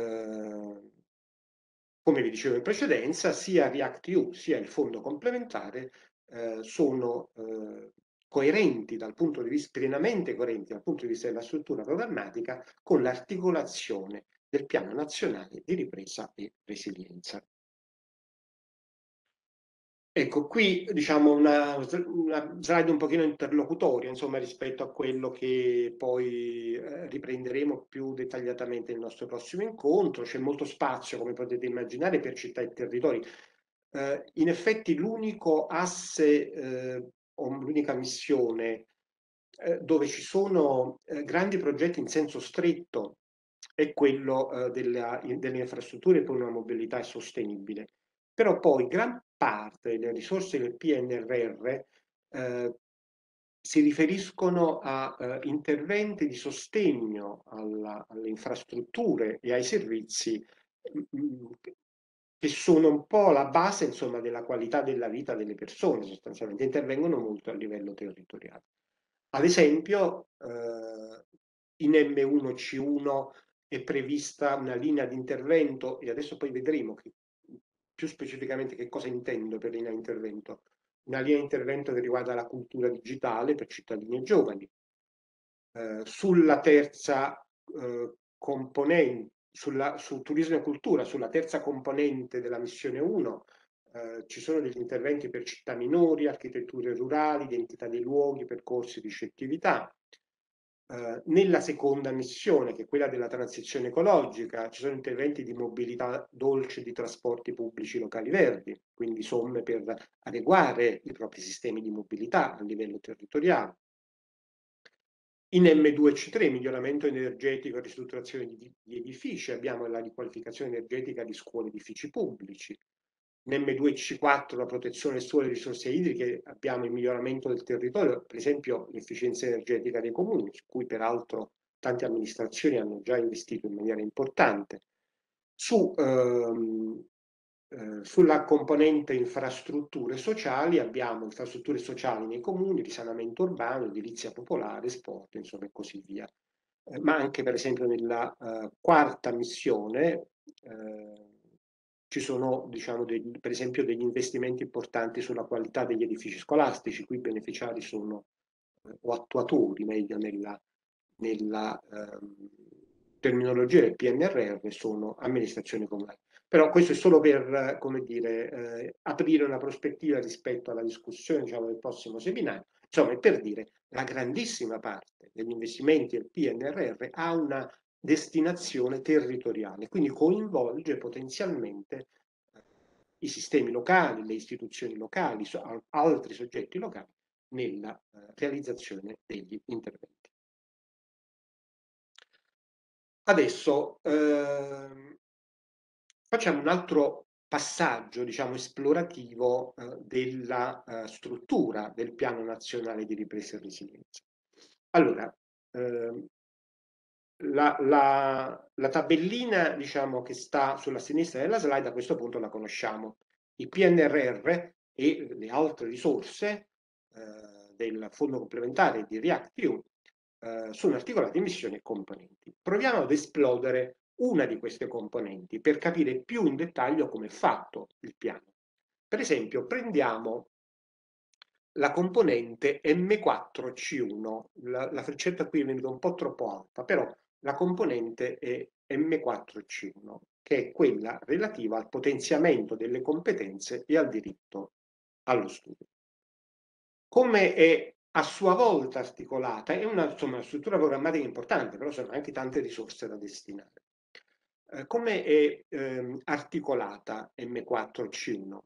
come vi dicevo in precedenza, sia REACT-EU sia il fondo complementare sono coerenti dal punto di vista, pienamente coerenti dal punto di vista della struttura programmatica con l'articolazione del Piano Nazionale di Ripresa e Resilienza. Ecco, qui diciamo una slide un pochino interlocutoria, insomma, rispetto a quello che poi riprenderemo più dettagliatamente nel nostro prossimo incontro. C'è molto spazio, come potete immaginare, per città e territori. In effetti l'unico asse o l'unica missione dove ci sono grandi progetti in senso stretto è quello delle infrastrutture per una mobilità sostenibile. Però poi gran parte delle risorse del PNRR si riferiscono a interventi di sostegno alle infrastrutture e ai servizi che sono un po' la base, insomma, della qualità della vita delle persone, sostanzialmente intervengono molto a livello territoriale. Ad esempio, in M1C1 è prevista una linea di intervento, e adesso poi vedremo più specificamente che cosa intendo per linea di intervento. Una linea di intervento che riguarda la cultura digitale per cittadini e giovani. Sulla terza componente, su turismo e cultura, sulla terza componente della missione 1, ci sono degli interventi per città minori, architetture rurali, identità dei luoghi, percorsi, ricettività. Nella seconda missione, che è quella della transizione ecologica, ci sono interventi di mobilità dolce di trasporti pubblici locali verdi, quindi somme per adeguare i propri sistemi di mobilità a livello territoriale. In M2C3, miglioramento energetico e ristrutturazione di edifici, abbiamo la riqualificazione energetica di scuole e edifici pubblici. In M2C4, la protezione del suolo e risorse idriche, abbiamo il miglioramento del territorio, per esempio l'efficienza energetica dei comuni, su cui peraltro tante amministrazioni hanno già investito in maniera importante. Sulla componente infrastrutture sociali abbiamo infrastrutture sociali nei comuni, risanamento urbano, edilizia popolare, sport, insomma, e così via. Ma anche per esempio nella quarta missione ci sono, diciamo, per esempio degli investimenti importanti sulla qualità degli edifici scolastici. Qui i beneficiari sono o attuatori, meglio nella terminologia del PNRR, sono amministrazioni comunali. Però questo è solo per, come dire, aprire una prospettiva rispetto alla discussione, diciamo, del prossimo seminario. Insomma, è per dire la grandissima parte degli investimenti del PNRR ha una destinazione territoriale, quindi coinvolge potenzialmente i sistemi locali, le istituzioni locali, altri soggetti locali nella realizzazione degli interventi. Adesso facciamo un altro passaggio, diciamo, esplorativo della struttura del Piano Nazionale di Ripresa e Resilienza. Allora, la tabellina, diciamo, che sta sulla sinistra della slide, a questo punto la conosciamo. Il PNRR e le altre risorse del Fondo Complementare di REACT-EU sono articolate in missioni e componenti. Proviamo ad esplodere una di queste componenti per capire più in dettaglio come è fatto il piano. Per esempio, prendiamo la componente M4C1, la freccetta qui è venuta un po' troppo alta, però la componente è M4C1, che è quella relativa al potenziamento delle competenze e al diritto allo studio. Come è a sua volta articolata, è insomma, una struttura programmatica importante, però sono anche tante risorse da destinare. Come è articolata M4C1?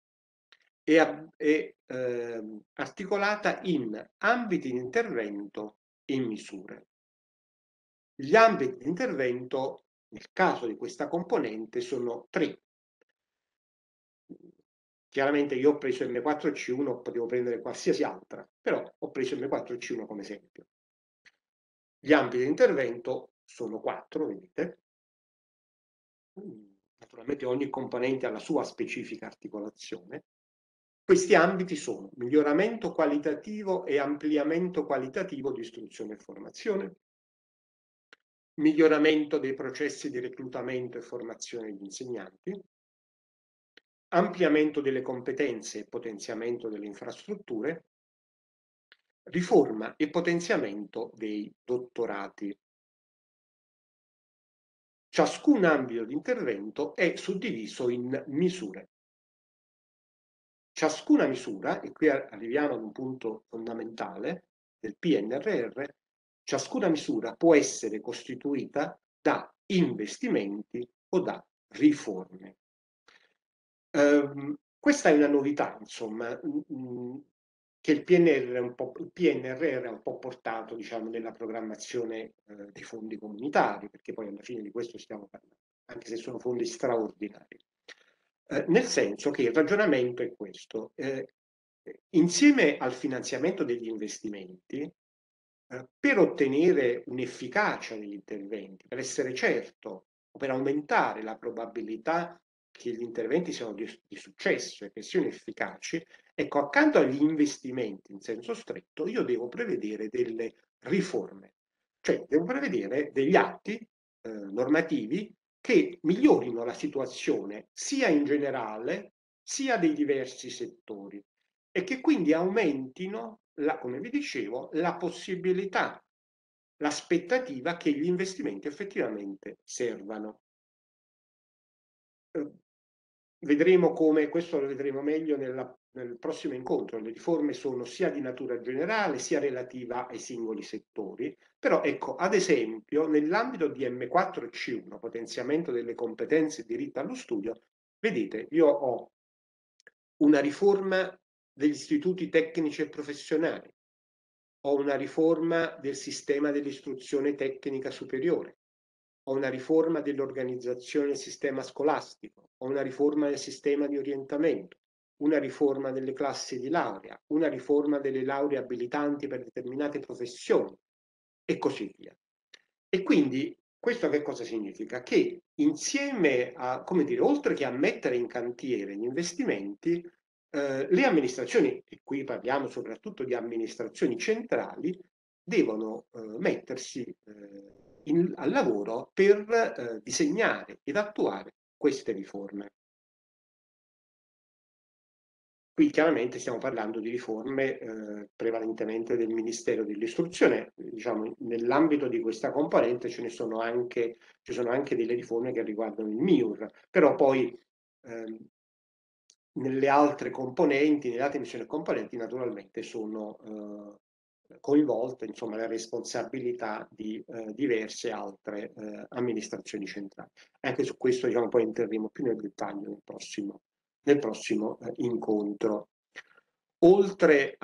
È articolata in ambiti di intervento e misure. Gli ambiti di intervento, nel caso di questa componente, sono tre. Chiaramente io ho preso M4C1, potevo prendere qualsiasi altra, però ho preso M4C1 come esempio. Gli ambiti di intervento sono 4, vedete. Naturalmente ogni componente ha la sua specifica articolazione. Questi ambiti sono miglioramento qualitativo e ampliamento qualitativo di istruzione e formazione, miglioramento dei processi di reclutamento e formazione degli insegnanti, ampliamento delle competenze e potenziamento delle infrastrutture, riforma e potenziamento dei dottorati. Ciascun ambito di intervento è suddiviso in misure. Ciascuna misura, e qui arriviamo ad un punto fondamentale del PNRR, ciascuna misura può essere costituita da investimenti o da riforme. Questa è una novità, insomma, che il PNRR ha un po' portato, diciamo, nella programmazione dei fondi comunitari, perché poi alla fine di questo stiamo parlando, anche se sono fondi straordinari. Nel senso che il ragionamento è questo. Insieme al finanziamento degli investimenti, per ottenere un'efficacia degli interventi, per essere certo o per aumentare la probabilità che gli interventi siano di successo e che siano efficaci, ecco, accanto agli investimenti in senso stretto, io devo prevedere delle riforme, cioè devo prevedere degli atti normativi che migliorino la situazione sia in generale sia dei diversi settori e che quindi aumentino, come vi dicevo, la possibilità, l'aspettativa che gli investimenti effettivamente servano. Vedremo come, questo lo vedremo meglio nella nel prossimo incontro. Le riforme sono sia di natura generale sia relativa ai singoli settori, però ecco, ad esempio, nell'ambito di M4C1, potenziamento delle competenze e diritto allo studio, vedete, io ho una riforma degli istituti tecnici e professionali, ho una riforma del sistema dell'istruzione tecnica superiore, ho una riforma dell'organizzazione del sistema scolastico, ho una riforma del sistema di orientamento, una riforma delle classi di laurea, una riforma delle lauree abilitanti per determinate professioni e così via. E quindi questo che cosa significa? Che insieme a, come dire, oltre che a mettere in cantiere gli investimenti, le amministrazioni, e qui parliamo soprattutto di amministrazioni centrali, devono mettersi al lavoro per disegnare ed attuare queste riforme. Qui chiaramente stiamo parlando di riforme prevalentemente del Ministero dell'Istruzione, diciamo, nell'ambito di questa componente ci sono anche delle riforme che riguardano il MIUR, però poi nelle altre componenti, nelle altre missioni e componenti naturalmente sono coinvolte insomma, le responsabilità di diverse altre amministrazioni centrali. Anche su questo diciamo, poi interverremo più nel dettaglio nel prossimo incontro. Oltre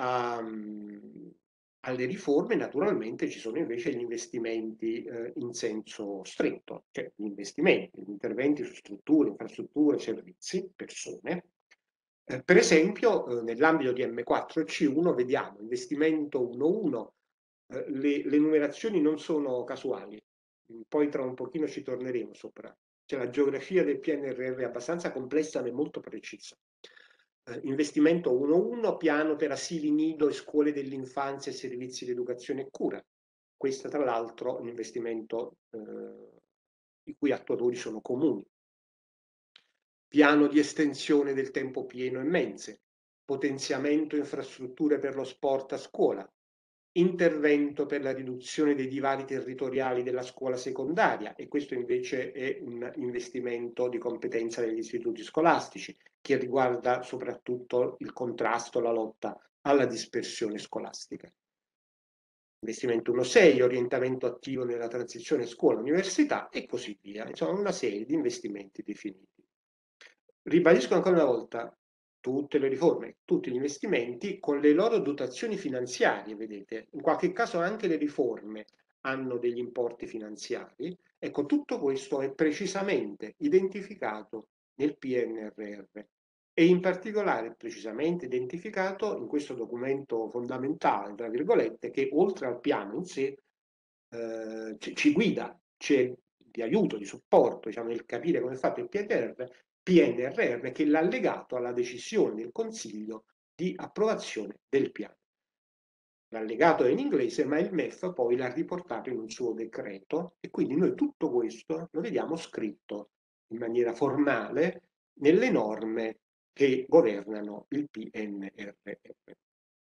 alle riforme, naturalmente ci sono invece gli investimenti in senso stretto, cioè gli investimenti, gli interventi su strutture, infrastrutture, servizi, persone. Per esempio, nell'ambito di M4C1 vediamo investimento 1.1, le numerazioni non sono casuali, poi tra un pochino ci torneremo sopra. Cioè, la geografia del PNRR è abbastanza complessa e molto precisa. Investimento 1.1, piano per asili nido e scuole dell'infanzia e servizi di educazione e cura. Questo tra l'altro è un investimento i cui attuatori sono comuni. Piano di estensione del tempo pieno e mense, potenziamento infrastrutture per lo sport a scuola, intervento per la riduzione dei divari territoriali della scuola secondaria, e questo invece è un investimento di competenza degli istituti scolastici che riguarda soprattutto il contrasto, la lotta alla dispersione scolastica. Investimento 1.6, orientamento attivo nella transizione scuola-università e così via, insomma una serie di investimenti definiti. Ribadisco ancora una volta, tutte le riforme, tutti gli investimenti con le loro dotazioni finanziarie, vedete, in qualche caso anche le riforme hanno degli importi finanziari, ecco, tutto questo è precisamente identificato nel PNRR e in particolare precisamente identificato in questo documento fondamentale, tra virgolette, che oltre al piano in sé ci guida, c'è di aiuto, di supporto, diciamo, nel capire come è fatto il PNRR, che è l'allegato alla decisione del Consiglio di approvazione del piano. L'allegato è in inglese, ma il MEF poi l'ha riportato in un suo decreto e quindi noi tutto questo lo vediamo scritto in maniera formale nelle norme che governano il PNRR.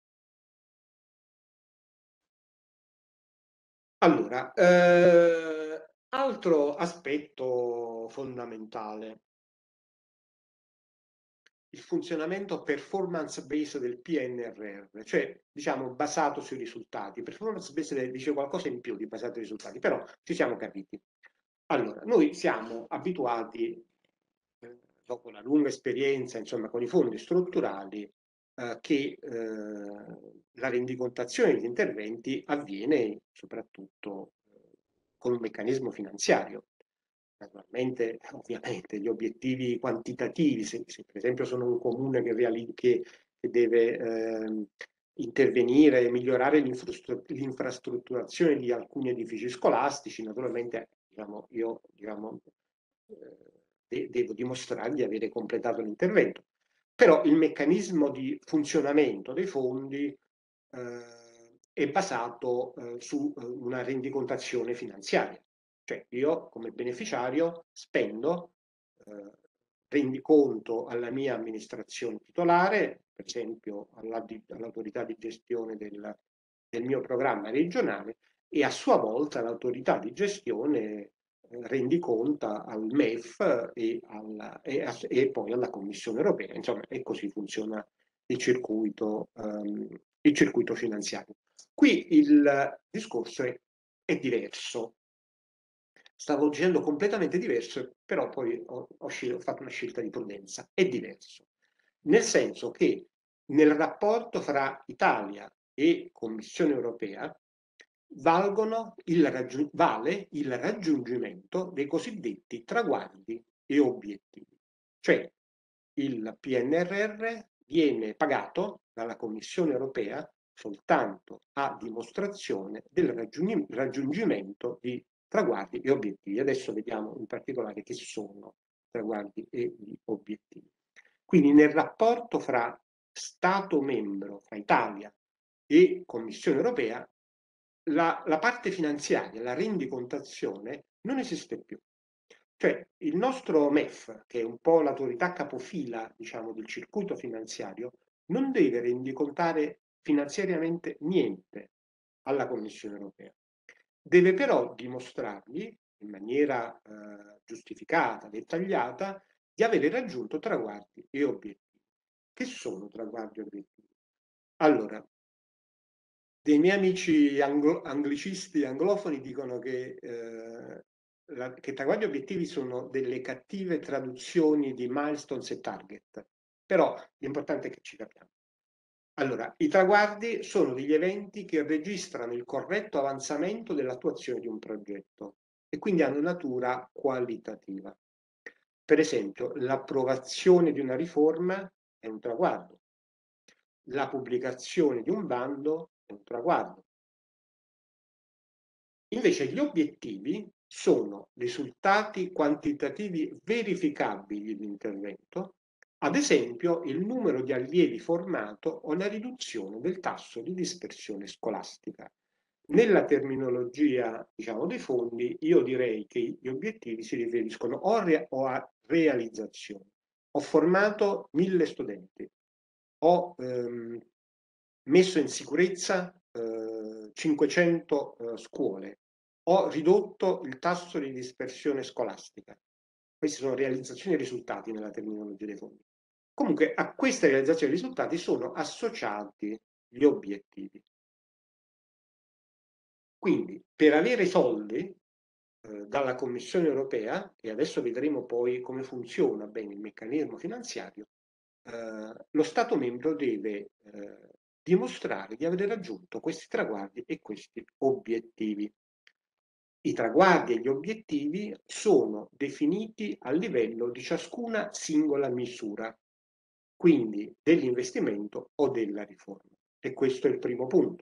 Allora, altro aspetto fondamentale, il funzionamento performance based del PNRR, cioè diciamo basato sui risultati. Performance based dice qualcosa in più di basato sui risultati, però ci siamo capiti. Allora, noi siamo abituati, dopo una lunga esperienza insomma, con i fondi strutturali, che la rendicontazione degli interventi avviene soprattutto con un meccanismo finanziario. Naturalmente, ovviamente, gli obiettivi quantitativi, se per esempio sono un comune che deve intervenire e migliorare l'infrastrutturazione di alcuni edifici scolastici, naturalmente diciamo, io diciamo, devo dimostrare di avere completato l'intervento. Però il meccanismo di funzionamento dei fondi è basato su una rendicontazione finanziaria. Cioè io come beneficiario spendo, rendi conto alla mia amministrazione titolare, per esempio all'autorità di gestione del mio programma regionale, e a sua volta l'autorità di gestione rendi conto al MEF e poi alla Commissione europea. Insomma, e così funziona il circuito finanziario. Qui il discorso è diverso. Stavo dicendo completamente diverso, però poi ho fatto una scelta di prudenza. È diverso, nel senso che nel rapporto fra Italia e Commissione europea vale il raggiungimento dei cosiddetti traguardi e obiettivi. Cioè il PNRR viene pagato dalla Commissione europea soltanto a dimostrazione del raggiungimento di traguardi e obiettivi. Adesso vediamo in particolare che sono traguardi e gli obiettivi. Quindi nel rapporto fra Stato membro, fra Italia e Commissione europea, la parte finanziaria, la rendicontazione, non esiste più. Cioè il nostro MEF, che è un po' l'autorità capofila, diciamo, del circuito finanziario, non deve rendicontare finanziariamente niente alla Commissione europea. Deve però dimostrargli, in maniera giustificata, dettagliata, di avere raggiunto traguardi e obiettivi. Che sono traguardi e obiettivi? Allora, dei miei amici anglicisti, anglofoni, dicono che traguardi e obiettivi sono delle cattive traduzioni di milestones e target, però l'importante è che ci capiamo. Allora, i traguardi sono degli eventi che registrano il corretto avanzamento dell'attuazione di un progetto e quindi hanno natura qualitativa. Per esempio, l'approvazione di una riforma è un traguardo, la pubblicazione di un bando è un traguardo. Invece gli obiettivi sono risultati quantitativi verificabili di intervento, ad esempio il numero di allievi formato o la riduzione del tasso di dispersione scolastica. Nella terminologia, diciamo, dei fondi, io direi che gli obiettivi si riferiscono o a realizzazione. Ho formato 1000 studenti, ho messo in sicurezza 500 scuole, ho ridotto il tasso di dispersione scolastica. Queste sono realizzazioni e risultati nella terminologia dei fondi. Comunque a queste realizzazioni e risultati sono associati gli obiettivi. Quindi per avere soldi dalla Commissione europea, e adesso vedremo poi come funziona bene il meccanismo finanziario, lo Stato membro deve dimostrare di aver raggiunto questi traguardi e questi obiettivi. I traguardi e gli obiettivi sono definiti a livello di ciascuna singola misura, quindi dell'investimento o della riforma. E questo è il primo punto.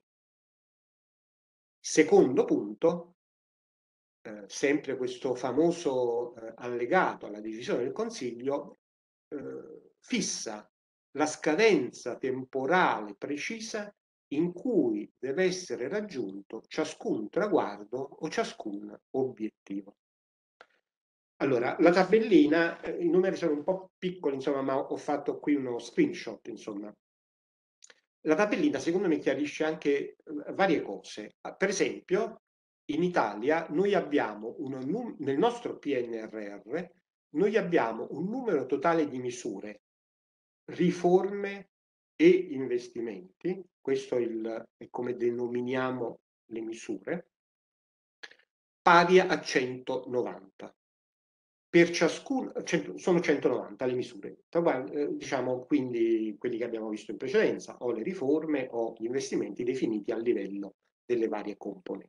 Secondo punto, sempre questo famoso allegato alla decisione del Consiglio fissa la scadenza temporale precisa in cui deve essere raggiunto ciascun traguardo o ciascun obiettivo. Allora, la tabellina, i numeri sono un po' piccoli, insomma, ma ho fatto qui uno screenshot, insomma. La tabellina, secondo me, chiarisce anche varie cose. Per esempio, in Italia noi abbiamo nel nostro PNRR, noi abbiamo un numero totale di misure, riforme e investimenti, questo è come denominiamo le misure, pari a 190. Per ciascuno, sono 190 le misure, diciamo quindi quelli che abbiamo visto in precedenza, o le riforme o gli investimenti definiti a livello delle varie componenti.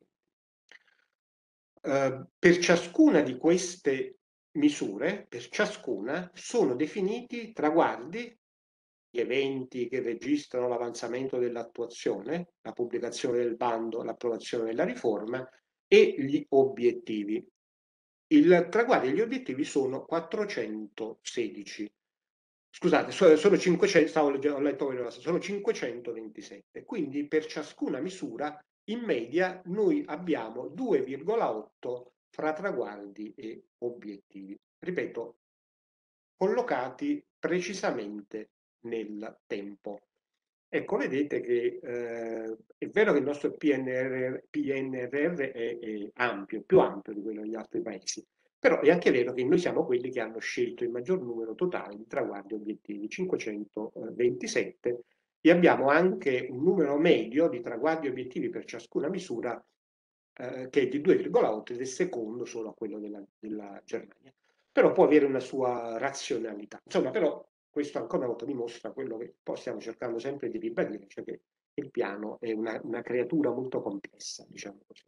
Per ciascuna di queste misure, per ciascuna, sono definiti traguardi, gli eventi che registrano l'avanzamento dell'attuazione, la pubblicazione del bando, l'approvazione della riforma e gli obiettivi. Il traguardo e gli obiettivi sono 416. Scusate, sono 500, ho letto, sono 527. Quindi per ciascuna misura, in media, noi abbiamo 2,8 fra traguardi e obiettivi. Ripeto, collocati precisamente nel tempo. Ecco, vedete che è vero che il nostro PNRR è ampio, più ampio di quello degli altri paesi, Però è anche vero che noi siamo quelli che hanno scelto il maggior numero totale di traguardi obiettivi, 527, e abbiamo anche un numero medio di traguardi obiettivi per ciascuna misura che è di 2,8 ed è secondo solo a quello della Germania. Però può avere una sua razionalità. Insomma, però questo ancora una volta dimostra quello che poi stiamo cercando sempre di ribadire, cioè che il piano è una creatura molto complessa, diciamo così.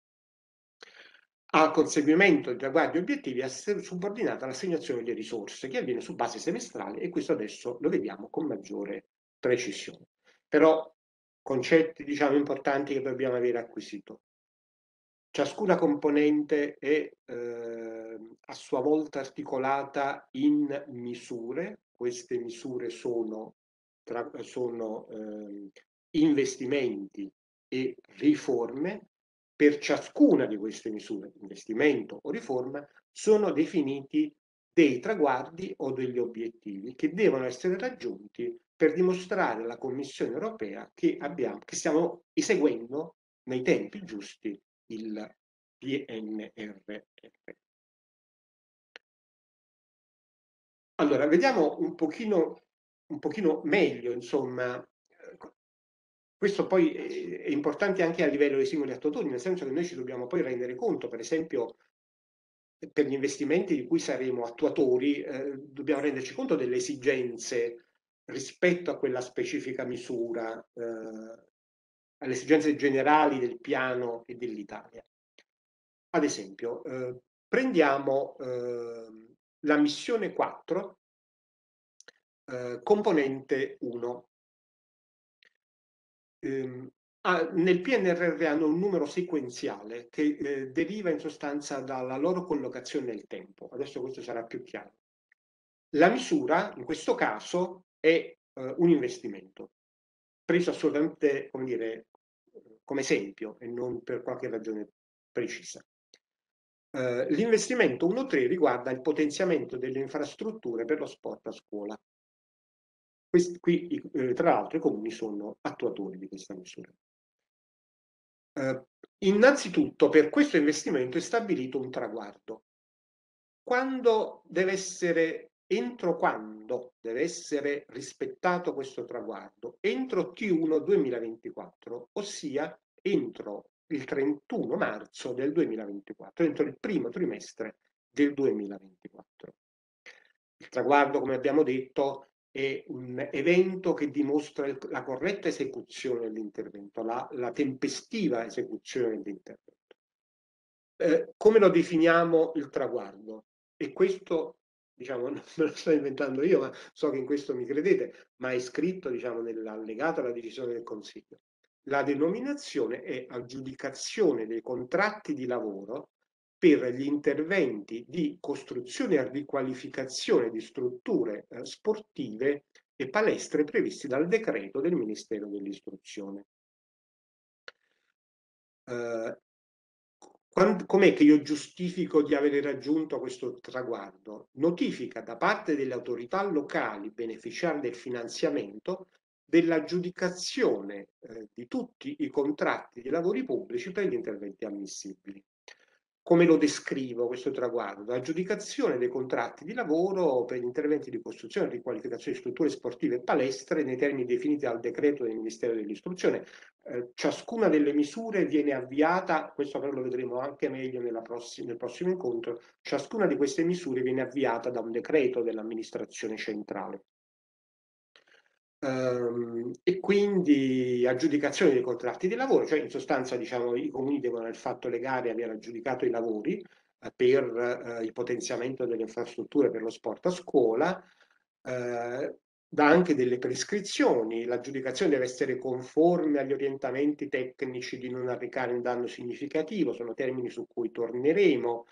Al conseguimento di traguardi obiettivi è subordinata l'assegnazione di risorse che avviene su base semestrale, e questo adesso lo vediamo con maggiore precisione. Però concetti, diciamo, importanti che dobbiamo avere acquisito. Ciascuna componente è a sua volta articolata in misure. Queste misure sono investimenti e riforme. Per ciascuna di queste misure, investimento o riforma, sono definiti dei traguardi o degli obiettivi che devono essere raggiunti per dimostrare alla Commissione europea che stiamo eseguendo nei tempi giusti il PNRR. Allora, vediamo un pochino meglio, insomma. Questo poi è importante anche a livello dei singoli attuatori, nel senso che noi ci dobbiamo poi rendere conto, per esempio, per gli investimenti di cui saremo attuatori, dobbiamo renderci conto delle esigenze rispetto a quella specifica misura, alle esigenze generali del piano e dell'Italia. Ad esempio, prendiamo la missione 4, componente 1. Nel PNRR hanno un numero sequenziale che deriva in sostanza dalla loro collocazione nel tempo. Adesso questo sarà più chiaro. La misura, in questo caso, è un investimento, preso assolutamente, come dire, come esempio e non per qualche ragione precisa. L'investimento 1.3 riguarda il potenziamento delle infrastrutture per lo sport a scuola. Qui, tra l'altro, i comuni sono attuatori di questa misura. Innanzitutto, per questo investimento è stabilito un traguardo. Entro quando deve essere rispettato questo traguardo? Entro T1 2024, ossia entro il 31 marzo del 2024, entro il primo trimestre del 2024. Il traguardo, come abbiamo detto, è un evento che dimostra la corretta esecuzione dell'intervento, la tempestiva esecuzione dell'intervento. Come lo definiamo il traguardo? E questo, diciamo, non me lo sto inventando io, ma so che in questo mi credete, ma è scritto, diciamo, nell'allegato alla decisione del Consiglio. La denominazione è aggiudicazione dei contratti di lavoro per gli interventi di costruzione e riqualificazione di strutture sportive e palestre previsti dal decreto del Ministero dell'Istruzione. Com'è che io giustifico di avere raggiunto questo traguardo? Notifica da parte delle autorità locali beneficiarie del finanziamento dell'aggiudicazione di tutti i contratti di lavori pubblici per gli interventi ammissibili. Come lo descrivo questo traguardo? Aggiudicazione dei contratti di lavoro per gli interventi di costruzione e riqualificazione di strutture sportive e palestre nei termini definiti dal decreto del Ministero dell'Istruzione. Ciascuna delle misure viene avviata, questo però lo vedremo anche meglio nel prossimo incontro, ciascuna di queste misure viene avviata da un decreto dell'amministrazione centrale. E quindi aggiudicazione dei contratti di lavoro, cioè in sostanza, diciamo, i comuni devono nel fatto legale aver aggiudicato i lavori per il potenziamento delle infrastrutture per lo sport a scuola, dà anche delle prescrizioni. L'aggiudicazione deve essere conforme agli orientamenti tecnici di non arrecare un danno significativo, sono termini su cui torneremo,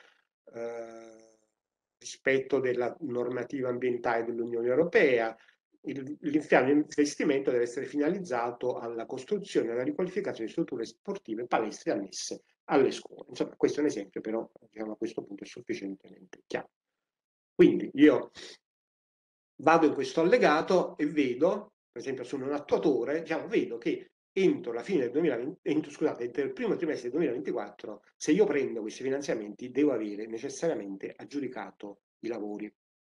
rispetto della normativa ambientale dell'Unione Europea. L'investimento deve essere finalizzato alla costruzione e alla riqualificazione di strutture sportive e palestre annesse alle scuole. Insomma, questo è un esempio, però diciamo, a questo punto è sufficientemente chiaro. Quindi io vado in questo allegato e vedo, per esempio sono un attuatore, diciamo, vedo che entro la fine del 2020, entro il primo trimestre del 2024, se io prendo questi finanziamenti, devo avere necessariamente aggiudicato i lavori.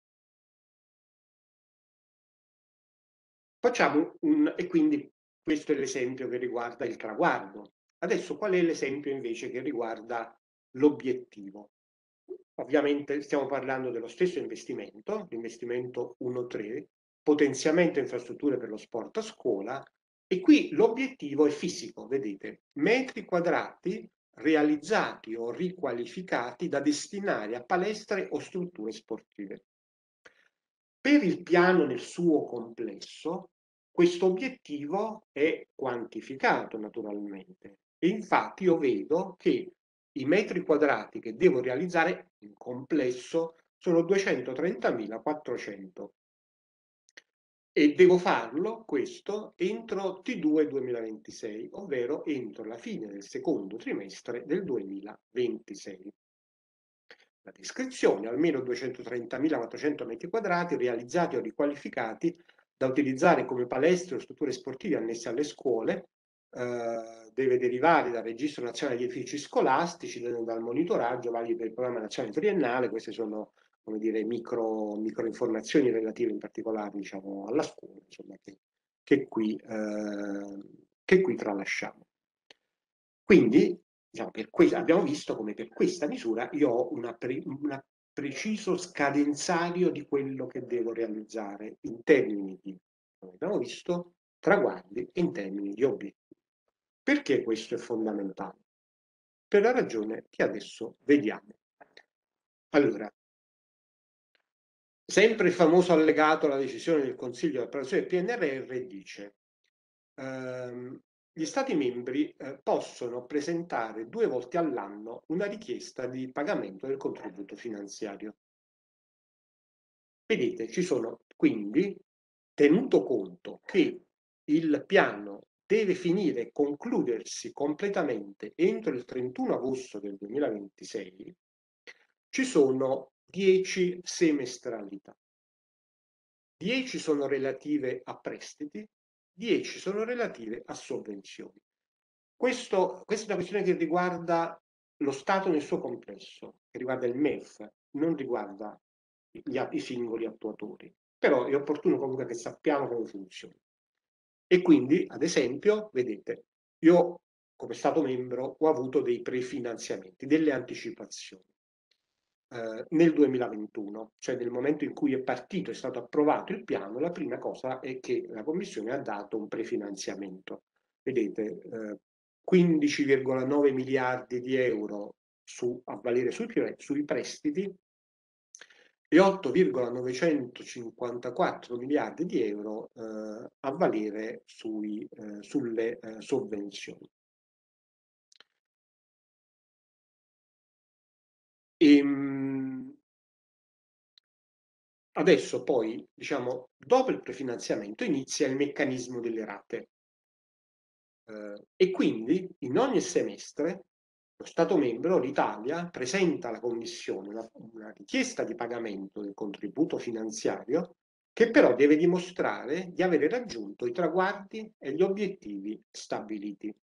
E quindi questo è l'esempio che riguarda il traguardo. Adesso qual è l'esempio invece che riguarda l'obiettivo? Ovviamente stiamo parlando dello stesso investimento, l'investimento 1.3, potenziamento infrastrutture per lo sport a scuola, e qui l'obiettivo è fisico, vedete, metri quadrati realizzati o riqualificati da destinare a palestre o strutture sportive. Per il piano nel suo complesso, questo obiettivo è quantificato naturalmente e infatti io vedo che i metri quadrati che devo realizzare in complesso sono 230.400 e devo farlo questo entro T2 2026, ovvero entro la fine del secondo trimestre del 2026. La descrizione: almeno 230.400 metri quadrati realizzati o riqualificati da utilizzare come palestre o strutture sportive annesse alle scuole, deve derivare dal registro nazionale di edifici scolastici, dal monitoraggio validi per il programma nazionale triennale. Queste sono, come dire, micro informazioni relative in particolare, diciamo, alla scuola, insomma, che qui tralasciamo. Quindi, diciamo, abbiamo visto come per questa misura io ho un preciso scadenzario di quello che devo realizzare in termini di, come abbiamo visto, traguardi e in termini di obiettivi. Perché questo è fondamentale? Per la ragione che adesso vediamo. Allora, sempre il famoso allegato alla decisione del Consiglio di approvazione del PNRR dice: gli Stati membri possono presentare 2 volte all'anno una richiesta di pagamento del contributo finanziario. Vedete, ci sono quindi, tenuto conto che il piano deve finire e concludersi completamente entro il 31 agosto del 2026, ci sono 10 semestralità. 10 sono relative a prestiti, 10 sono relative a sovvenzioni. Questa è una questione che riguarda lo Stato nel suo complesso, che riguarda il MEF, non riguarda i singoli attuatori. Però è opportuno comunque che sappiamo come funziona. E quindi, ad esempio, vedete, io come Stato membro ho avuto dei prefinanziamenti, delle anticipazioni. Nel 2021, cioè nel momento in cui è partito, è stato approvato il piano, la prima cosa è che la Commissione ha dato un prefinanziamento. Vedete, 15,9 miliardi di euro a valere sui prestiti e 8,954 miliardi di euro a valere sulle sovvenzioni. Adesso poi, diciamo, dopo il prefinanziamento inizia il meccanismo delle rate. E quindi in ogni semestre lo Stato membro, l'Italia, presenta alla Commissione una richiesta di pagamento del contributo finanziario che però deve dimostrare di avere raggiunto i traguardi e gli obiettivi stabiliti.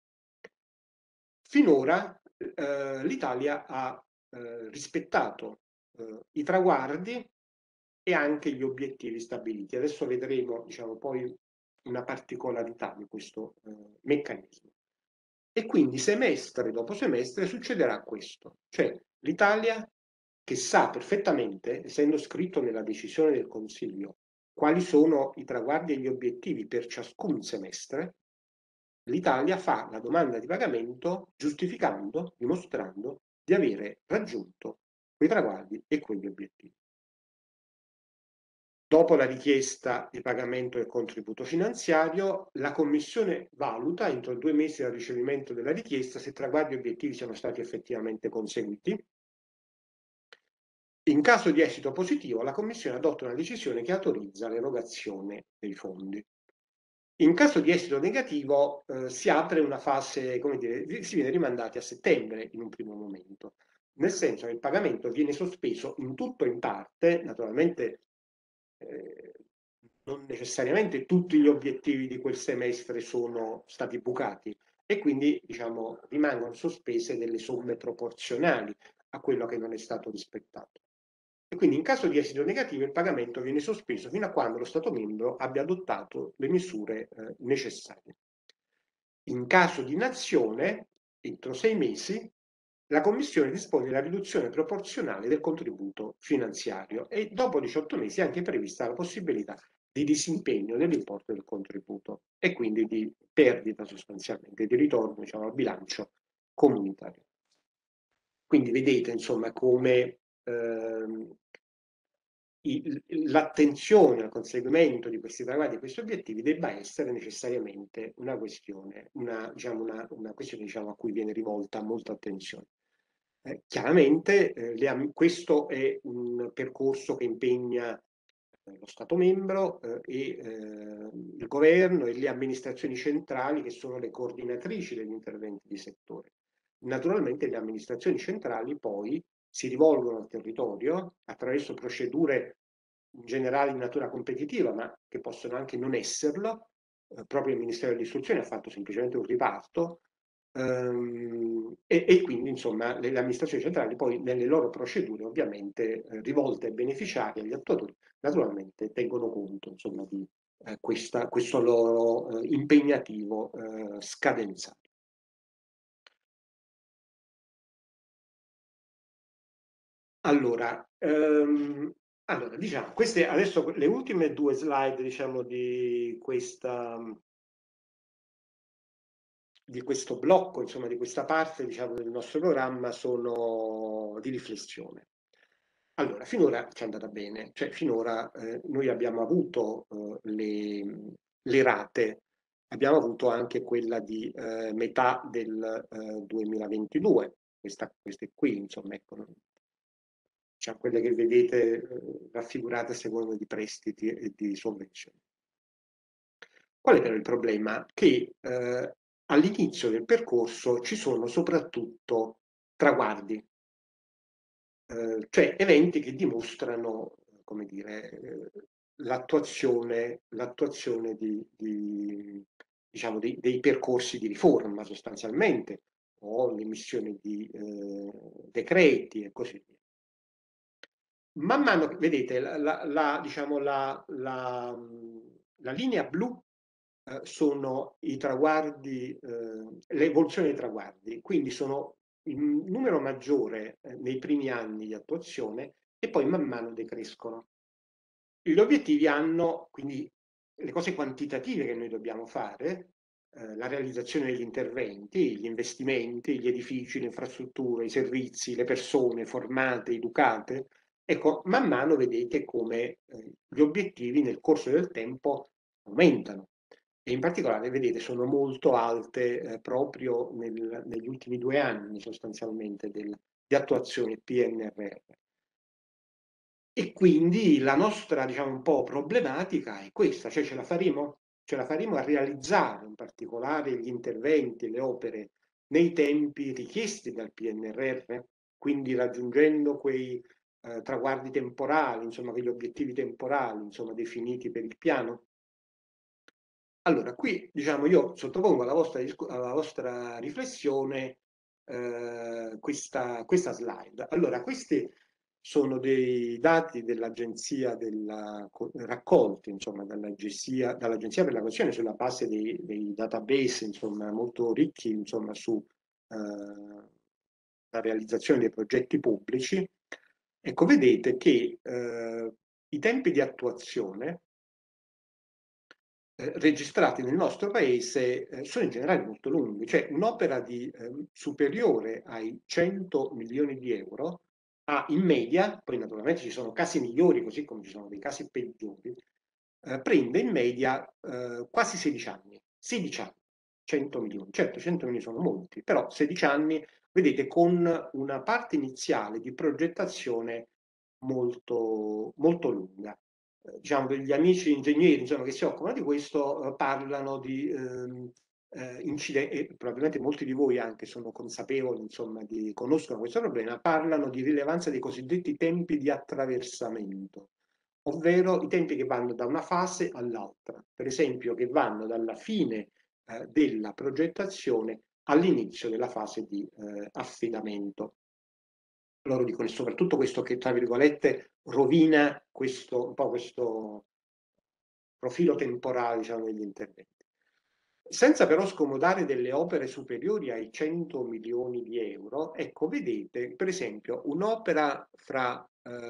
Finora l'Italia ha rispettato i traguardi e anche gli obiettivi stabiliti. Adesso vedremo, diciamo, poi una particolarità di questo meccanismo. E quindi semestre dopo semestre succederà questo, cioè l'Italia, che sa perfettamente, essendo scritto nella decisione del Consiglio, quali sono i traguardi e gli obiettivi per ciascun semestre, l'Italia fa la domanda di pagamento giustificando, dimostrando di avere raggiunto quei traguardi e quegli obiettivi. Dopo la richiesta di pagamento del contributo finanziario, la Commissione valuta entro 2 mesi dal ricevimento della richiesta se traguardi e obiettivi siano stati effettivamente conseguiti. In caso di esito positivo, la Commissione adotta una decisione che autorizza l'erogazione dei fondi. In caso di esito negativo si apre una fase, come dire, si viene rimandati a settembre in un primo momento, nel senso che il pagamento viene sospeso in tutto o in parte, naturalmente non necessariamente tutti gli obiettivi di quel semestre sono stati bucati e quindi diciamo, rimangono sospese delle somme proporzionali a quello che non è stato rispettato. E quindi in caso di esito negativo il pagamento viene sospeso fino a quando lo Stato membro abbia adottato le misure necessarie. In caso di inazione, entro 6 mesi, la Commissione dispone la riduzione proporzionale del contributo finanziario e dopo 18 mesi è anche prevista la possibilità di disimpegno dell'importo del contributo e quindi di perdita sostanzialmente, di ritorno diciamo, al bilancio comunitario. Quindi vedete insomma come l'attenzione al conseguimento di questi traguardi e questi obiettivi debba essere necessariamente una questione, diciamo, una questione diciamo, a cui viene rivolta molta attenzione. Chiaramente questo è un percorso che impegna lo Stato membro e il governo e le amministrazioni centrali che sono le coordinatrici degli interventi di settore. Naturalmente le amministrazioni centrali poi si rivolgono al territorio attraverso procedure in generale di natura competitiva, ma che possono anche non esserlo. Proprio il Ministero dell'Istruzione ha fatto semplicemente un riparto e quindi insomma le amministrazioni centrali poi nelle loro procedure ovviamente rivolte ai beneficiari, agli attuatori, naturalmente tengono conto insomma di questo loro impegnativo scadenzato. Allora, diciamo, queste adesso le ultime due slide, diciamo, di questo blocco, insomma, di questa parte, diciamo, del nostro programma sono di riflessione. Allora, finora ci è andata bene, cioè finora noi abbiamo avuto le rate, abbiamo avuto anche quella di metà del 2022, queste qui, insomma, ecco, cioè quelle che vedete raffigurate a seconda di prestiti e di sovvenzioni. Qual è però il problema? Che all'inizio del percorso ci sono soprattutto traguardi, cioè eventi che dimostrano, come dire, l'attuazione diciamo, dei percorsi di riforma sostanzialmente, o l'emissione di decreti e così via. Man mano che vedete diciamo, la linea blu sono i traguardi, l'evoluzione dei traguardi, quindi sono il numero maggiore nei primi anni di attuazione e poi man mano decrescono. Gli obiettivi hanno quindi le cose quantitative che noi dobbiamo fare, la realizzazione degli interventi, gli investimenti, gli edifici, le infrastrutture, i servizi, le persone formate, educate. Ecco, man mano vedete come gli obiettivi nel corso del tempo aumentano e in particolare, vedete, sono molto alte proprio negli ultimi 2 anni sostanzialmente di attuazione PNRR. E quindi la nostra, diciamo, un po' problematica è questa, cioè ce la faremo? Ce la faremo a realizzare in particolare gli interventi, le opere nei tempi richiesti dal PNRR, quindi raggiungendo quei traguardi temporali, insomma, quegli obiettivi temporali, insomma, definiti per il piano? Allora, qui diciamo io sottopongo alla vostra riflessione questa slide. Allora, questi sono dei dati dell'agenzia raccolti insomma, dall'agenzia per la coesione sulla base dei database insomma, molto ricchi insomma, su la realizzazione dei progetti pubblici. Ecco, vedete che i tempi di attuazione registrati nel nostro paese sono in generale molto lunghi, cioè un'opera di superiore ai 100 milioni di euro ha in media, poi naturalmente ci sono casi migliori così come ci sono dei casi peggiori, prende in media quasi 16 anni, 16 anni, 100 milioni, certo 100 milioni sono molti, però 16 anni, vedete, con una parte iniziale di progettazione molto, molto lunga. Diciamo che gli amici ingegneri insomma, che si occupano di questo parlano di incidenti, e probabilmente molti di voi anche sono consapevoli, insomma, conoscono questo problema, parlano di rilevanza dei cosiddetti tempi di attraversamento, ovvero i tempi che vanno da una fase all'altra, per esempio che vanno dalla fine della progettazione all'inizio della fase di affidamento. Loro dicono soprattutto questo che, tra virgolette, rovina un po' questo profilo temporale, diciamo, degli interventi. Senza però scomodare delle opere superiori ai 100 milioni di euro, ecco, vedete, per esempio, un'opera fra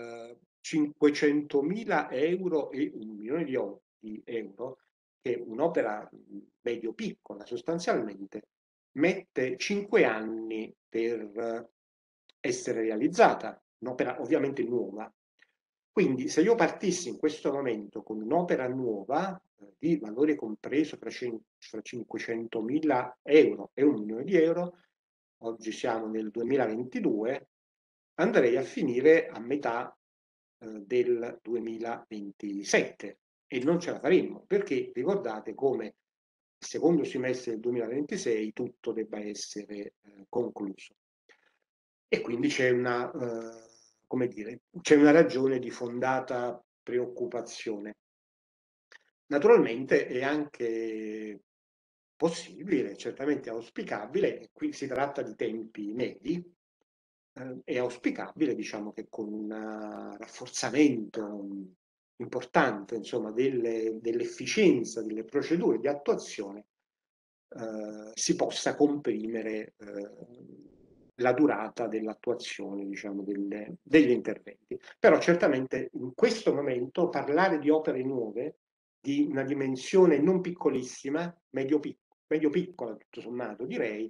500.000 euro e 1 milione di euro, che è un'opera medio-piccola sostanzialmente, mette 5 anni per essere realizzata, un'opera ovviamente nuova. Quindi se io partissi in questo momento con un'opera nuova di valore compreso tra 500.000 euro e 1 milione di euro, oggi siamo nel 2022, andrei a finire a metà del 2027 e non ce la faremmo perché ricordate come il secondo semestre del 2026 tutto debba essere concluso. E quindi come dire, c'è una ragione di fondata preoccupazione. Naturalmente è anche possibile, certamente auspicabile, e qui si tratta di tempi medi, è auspicabile, diciamo, che con un rafforzamento importante, insomma, dell'efficienza delle procedure di attuazione si possa comprimere la durata dell'attuazione, diciamo, degli interventi. Però certamente in questo momento parlare di opere nuove di una dimensione non piccolissima, medio-piccola tutto sommato direi,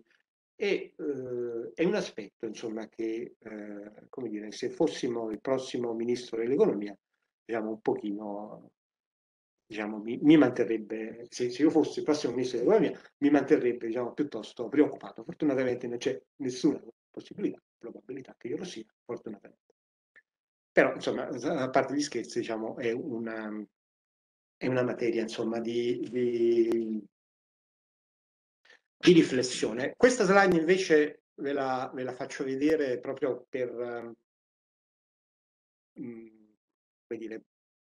è un aspetto insomma che, come dire, se fossimo il prossimo ministro dell'economia, diciamo un pochino, diciamo, mi manterrebbe, se io fossi il prossimo ministro dell'economia, mi manterrebbe, diciamo, piuttosto preoccupato. Fortunatamente non c'è nessuna possibilità, probabilità che io lo sia, fortunatamente. Però, insomma, a parte gli scherzi, diciamo, è una materia, insomma, di riflessione. Questa slide invece ve la faccio vedere proprio per, come dire, un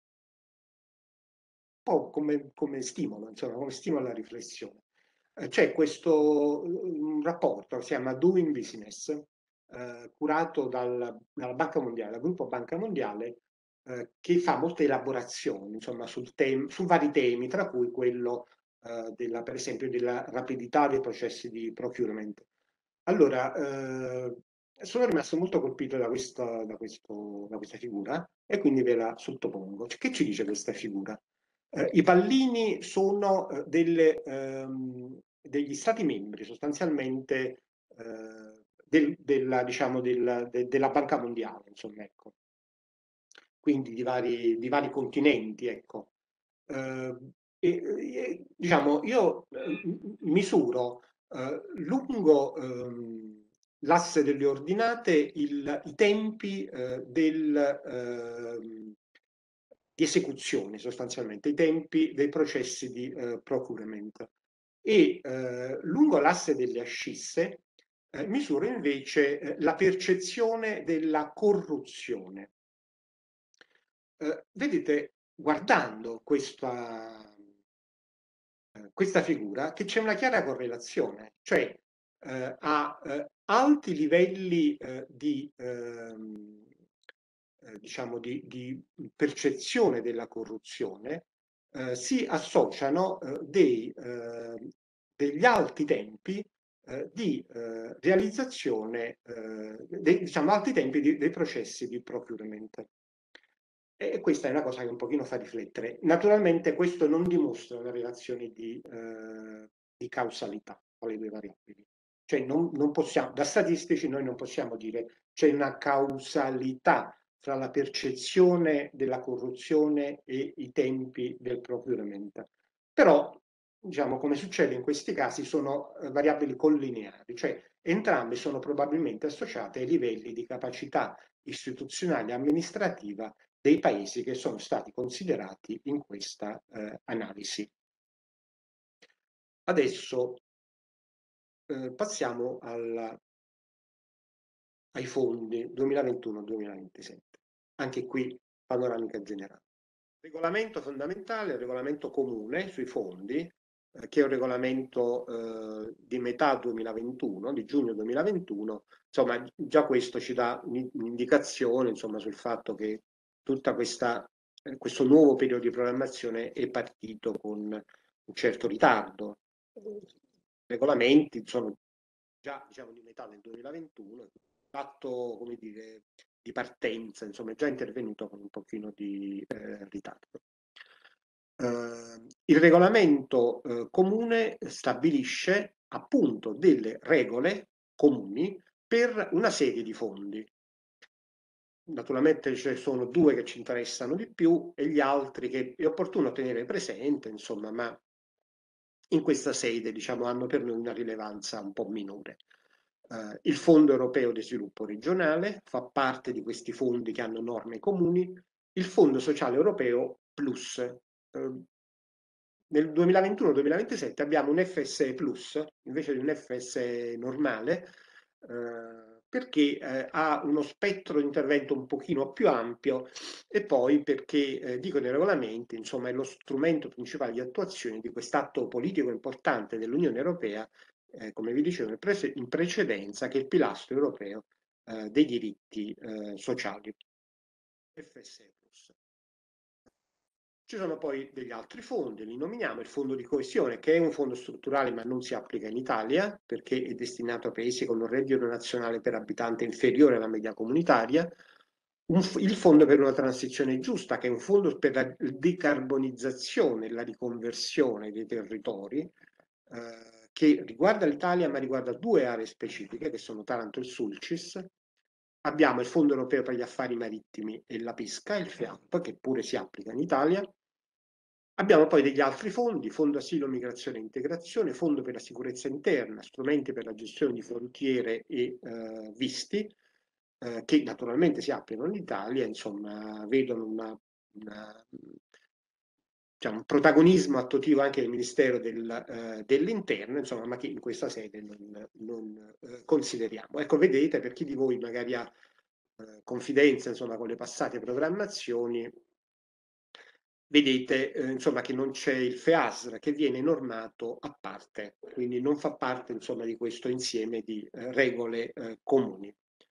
po' come stimolo, insomma, come stimolo alla riflessione. C'è questo rapporto, si chiama Doing Business, curato dalla Banca Mondiale, dal gruppo Banca Mondiale, che fa molte elaborazioni, insomma, su vari temi, tra cui quello per esempio, della rapidità dei processi di procurement. Allora, sono rimasto molto colpito da questa figura e quindi ve la sottopongo. Che ci dice questa figura? I pallini sono degli stati membri sostanzialmente diciamo, della Banca Mondiale, insomma, ecco. Quindi di vari continenti, ecco. Diciamo, io misuro lungo l'asse delle ordinate i tempi di esecuzione, sostanzialmente, i tempi dei processi di procurement. E lungo l'asse delle ascisse misuro invece la percezione della corruzione. Vedete, guardando questa figura, che c'è una chiara correlazione, cioè a alti livelli diciamo di percezione della corruzione si associano degli alti tempi di realizzazione, diciamo alti tempi dei processi di procurement. E questa è una cosa che un pochino fa riflettere. Naturalmente questo non dimostra una relazione di causalità tra le due variabili. Cioè non possiamo, da statistici noi non possiamo dire c'è una causalità tra la percezione della corruzione e i tempi del procurement. Però, diciamo, come succede in questi casi, sono variabili collineari, cioè entrambe sono probabilmente associate ai livelli di capacità istituzionale e amministrativa dei paesi che sono stati considerati in questa analisi. Adesso passiamo ai fondi 2021-2027. Anche qui panoramica generale. regolamento fondamentale, il regolamento comune sui fondi, che è un regolamento di metà 2021, di giugno 2021. Insomma, già questo ci dà un'indicazione, insomma, sul fatto che tutta questo nuovo periodo di programmazione è partito con un certo ritardo. I regolamenti sono già, diciamo, di metà del 2021, fatto, come dire, di partenza, insomma, è già intervenuto con un pochino di ritardo. Il regolamento comune stabilisce appunto delle regole comuni per una serie di fondi. Naturalmente ce ne sono due che ci interessano di più e gli altri che è opportuno tenere presente, insomma, ma in questa sede, diciamo, hanno per noi una rilevanza un po' minore. Il Fondo Europeo di Sviluppo Regionale fa parte di questi fondi che hanno norme comuni, il Fondo Sociale Europeo Plus. Nel 2021-2027 abbiamo un FSE Plus invece di un FSE normale, perché ha uno spettro di intervento un pochino più ampio e poi perché, dico nei regolamenti, insomma, è lo strumento principale di attuazione di quest'atto politico importante dell'Unione Europea, come vi dicevo in precedenza, che è il pilastro europeo dei diritti sociali, FSE Plus. Ci sono poi degli altri fondi, li nominiamo il fondo di coesione, che è un fondo strutturale ma non si applica in Italia perché è destinato a paesi con un reddito nazionale per abitante inferiore alla media comunitaria. Il fondo per una transizione giusta, che è un fondo per la decarbonizzazione e la riconversione dei territori, che riguarda l'Italia ma riguarda due aree specifiche, che sono Taranto e Sulcis. Abbiamo il Fondo Europeo per gli Affari Marittimi e la Pesca, il FEAP, che pure si applica in Italia. Abbiamo poi degli altri fondi, Fondo Asilo, Migrazione e Integrazione, Fondo per la Sicurezza Interna, strumenti per la gestione di frontiere e visti, che naturalmente si applicano in Italia, insomma, vedono diciamo, un protagonismo attuativo anche del Ministero dell'Interno, insomma, ma che in questa sede non consideriamo. Ecco, vedete, per chi di voi magari ha confidenza, insomma, con le passate programmazioni, vedete insomma che non c'è il FEASR che viene normato a parte, quindi non fa parte insomma di questo insieme di regole comuni.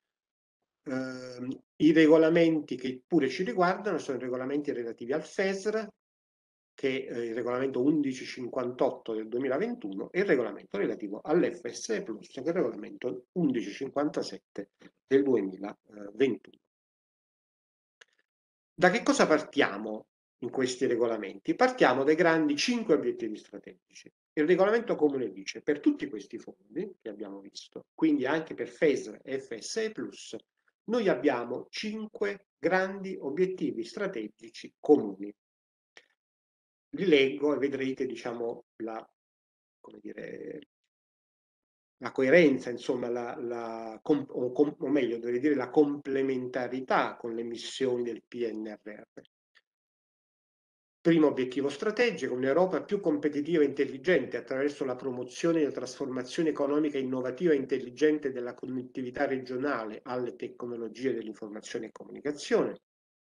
I regolamenti che pure ci riguardano sono i regolamenti relativi al FESR, che è il regolamento 1158 del 2021, e il regolamento relativo all'FSE Plus, che è il regolamento 1157 del 2021. Da che cosa partiamo in questi regolamenti? Partiamo dai grandi 5 obiettivi strategici. Il regolamento comune dice per tutti questi fondi che abbiamo visto, quindi anche per FESR e FSE+, noi abbiamo 5 grandi obiettivi strategici comuni. Li leggo e vedrete, diciamo, come dire, la coerenza, insomma, o meglio, dovrei dire la complementarità con le missioni del PNRR. Primo obiettivo strategico, un'Europa più competitiva e intelligente attraverso la promozione e la trasformazione economica innovativa e intelligente della connettività regionale alle tecnologie dell'informazione e comunicazione.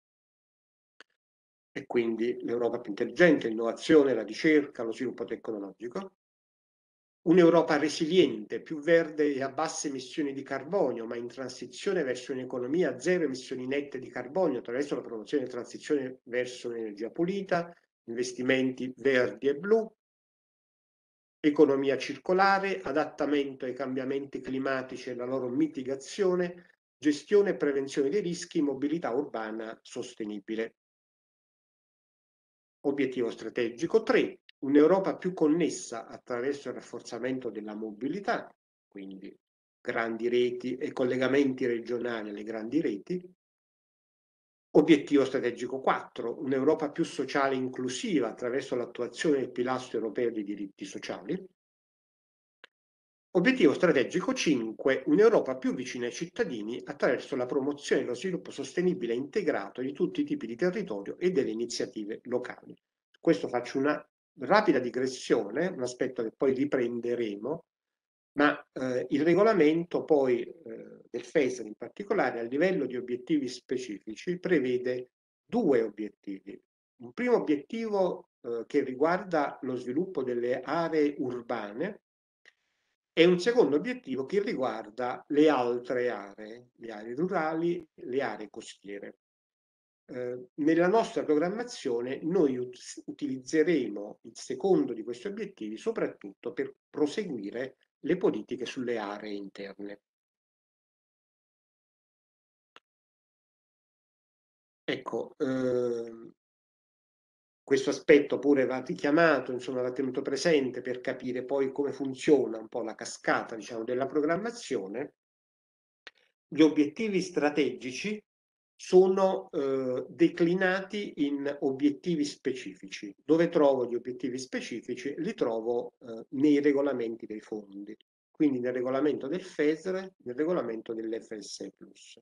E quindi l'Europa più intelligente, l'innovazione, la ricerca, lo sviluppo tecnologico. Un'Europa resiliente, più verde e a basse emissioni di carbonio, ma in transizione verso un'economia a zero emissioni nette di carbonio attraverso la promozione e transizione verso un'energia pulita, investimenti verdi e blu, economia circolare, adattamento ai cambiamenti climatici e la loro mitigazione, gestione e prevenzione dei rischi, mobilità urbana sostenibile. Obiettivo strategico 3, un'Europa più connessa attraverso il rafforzamento della mobilità, quindi grandi reti e collegamenti regionali alle grandi reti. Obiettivo strategico 4, un'Europa più sociale e inclusiva attraverso l'attuazione del pilastro europeo dei diritti sociali. Obiettivo strategico 5, un'Europa più vicina ai cittadini attraverso la promozione e lo sviluppo sostenibile e integrato di tutti i tipi di territorio e delle iniziative locali. Questo faccio una rapida digressione, un aspetto che poi riprenderemo, ma il regolamento poi del FESR in particolare a livello di obiettivi specifici prevede due obiettivi un primo obiettivo che riguarda lo sviluppo delle aree urbane e un secondo obiettivo che riguarda le altre aree, le aree rurali, le aree costiere. Nella nostra programmazione noi utilizzeremo il secondo di questi obiettivi soprattutto per proseguire le politiche sulle aree interne. Ecco, questo aspetto pure va richiamato, insomma, va tenuto presente per capire poi come funziona un po' la cascata, diciamo, della programmazione. Gli obiettivi strategici sono declinati in obiettivi specifici. Dove trovo gli obiettivi specifici? Li trovo nei regolamenti dei fondi, quindi nel regolamento del FESR, nel regolamento dell'FSE+.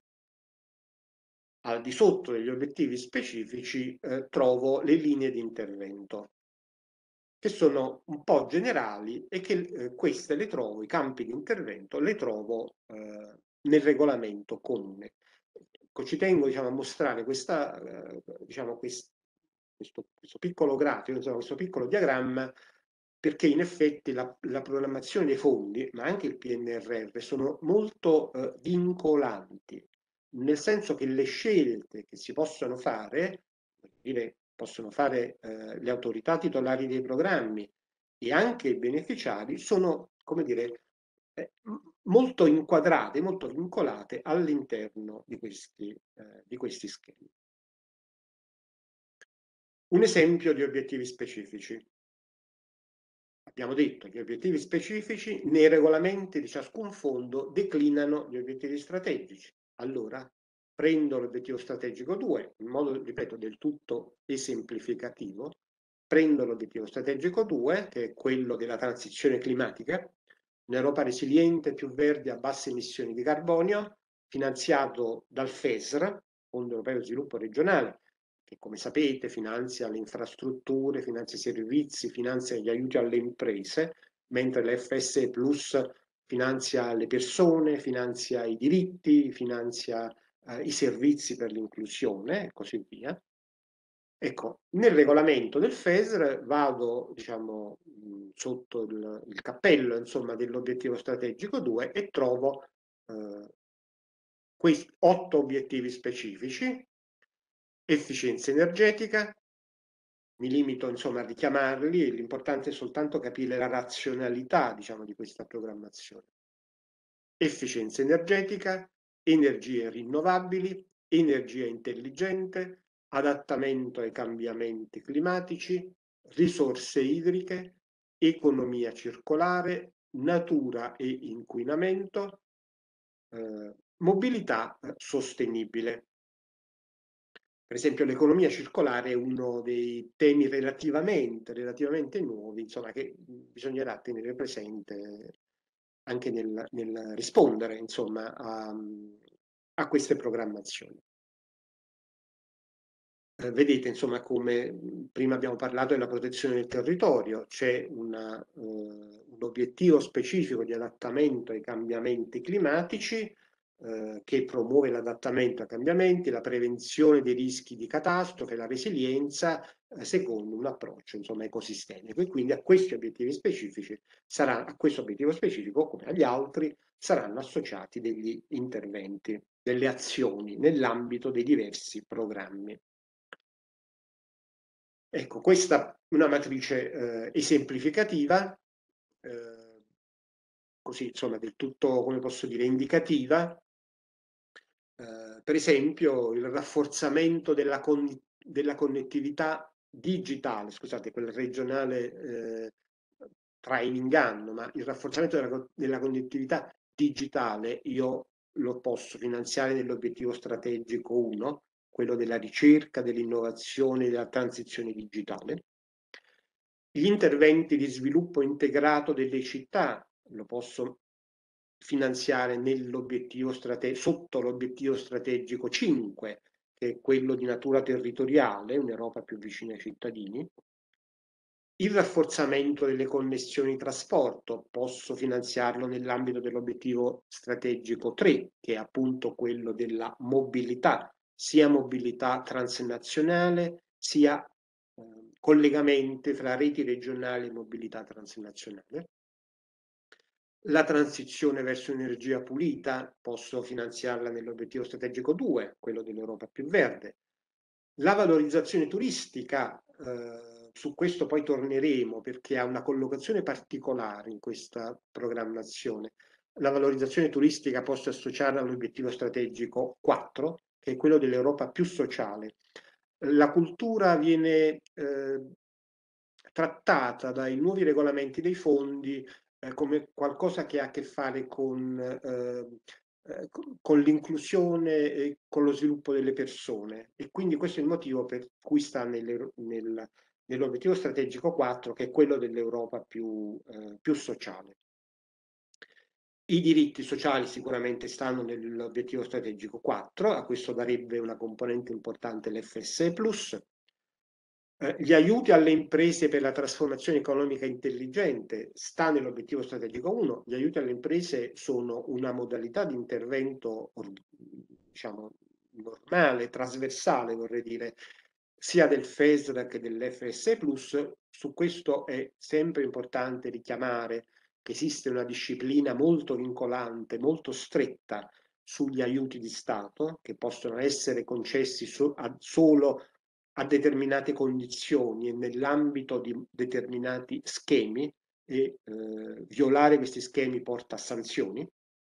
Al di sotto degli obiettivi specifici trovo le linee di intervento, che sono un po' generali e che queste le trovo, i campi di intervento, le trovo nel regolamento comune. Ci tengo, diciamo, a mostrare questa, diciamo, questo piccolo grafico, insomma, questo piccolo diagramma, perché in effetti la programmazione dei fondi, ma anche il PNRR, sono molto vincolanti, nel senso che le scelte che si possono fare, dire, possono fare le autorità titolari dei programmi e anche i beneficiari, sono, come dire, molto inquadrate, molto vincolate all'interno di questi schemi. Un esempio di obiettivi specifici. Abbiamo detto che gli obiettivi specifici nei regolamenti di ciascun fondo declinano gli obiettivi strategici. Allora prendo l'obiettivo strategico 2, in modo, ripeto, del tutto esemplificativo, prendo l'obiettivo strategico 2, che è quello della transizione climatica, un'Europa resiliente, più verde, a basse emissioni di carbonio, finanziato dal FESR, Fondo Europeo di Sviluppo Regionale, che come sapete finanzia le infrastrutture, finanzia i servizi, finanzia gli aiuti alle imprese, mentre l'FSE Plus finanzia le persone, finanzia i diritti, finanzia i servizi per l'inclusione e così via. Ecco, nel regolamento del FESR vado, diciamo, sotto il cappello, insomma, dell'obiettivo strategico 2 e trovo questi 8 obiettivi specifici: efficienza energetica, mi limito, insomma, a richiamarli, l'importante è soltanto capire la razionalità, diciamo, di questa programmazione. Efficienza energetica, energie rinnovabili, energia intelligente, adattamento ai cambiamenti climatici, risorse idriche, economia circolare, natura e inquinamento, mobilità sostenibile. Per esempio l'economia circolare è uno dei temi relativamente nuovi, insomma, che bisognerà tenere presente anche nel rispondere, insomma, a queste programmazioni. Vedete, insomma, come prima abbiamo parlato della protezione del territorio, c'è un obiettivo specifico di adattamento ai cambiamenti climatici, che promuove l'adattamento ai cambiamenti, la prevenzione dei rischi di catastrofe, la resilienza, secondo un approccio, insomma, ecosistemico. E quindi a questi obiettivi specifici a questo obiettivo specifico, come agli altri, saranno associati degli interventi, delle azioni nell'ambito dei diversi programmi. Ecco, questa è una matrice esemplificativa, così, insomma, del tutto, come posso dire, indicativa. Per esempio il rafforzamento della connettività digitale, scusate, quel regionale trae in inganno, ma il rafforzamento della connettività digitale io lo posso finanziare nell'obiettivo strategico 1, quello della ricerca, dell'innovazione e della transizione digitale. Gli interventi di sviluppo integrato delle città lo posso finanziare sotto l'obiettivo strategico 5, che è quello di natura territoriale, un'Europa più vicina ai cittadini. Il rafforzamento delle connessioni trasporto posso finanziarlo nell'ambito dell'obiettivo strategico 3, che è appunto quello della mobilità, sia mobilità transnazionale sia collegamenti fra reti regionali e mobilità transnazionale. La transizione verso energia pulita, posso finanziarla nell'obiettivo strategico 2, quello dell'Europa più verde. La valorizzazione turistica, su questo poi torneremo perché ha una collocazione particolare in questa programmazione. La valorizzazione turistica posso associarla all'obiettivo strategico 4, che è quello dell'Europa più sociale. La cultura viene trattata dai nuovi regolamenti dei fondi come qualcosa che ha a che fare con l'inclusione e con lo sviluppo delle persone, e quindi questo è il motivo per cui sta nell'obiettivo strategico 4, che è quello dell'Europa più sociale. I diritti sociali sicuramente stanno nell'obiettivo strategico 4, a questo darebbe una componente importante l'FSE+. Gli aiuti alle imprese per la trasformazione economica intelligente sta nell'obiettivo strategico 1. Gli aiuti alle imprese sono una modalità di intervento, diciamo, normale, trasversale, vorrei dire, sia del FESR che dell'FSE+. Su questo è sempre importante richiamare che esiste una disciplina molto vincolante, molto stretta sugli aiuti di Stato, che possono essere concessi solo a determinate condizioni e nell'ambito di determinati schemi, e violare questi schemi porta a sanzioni.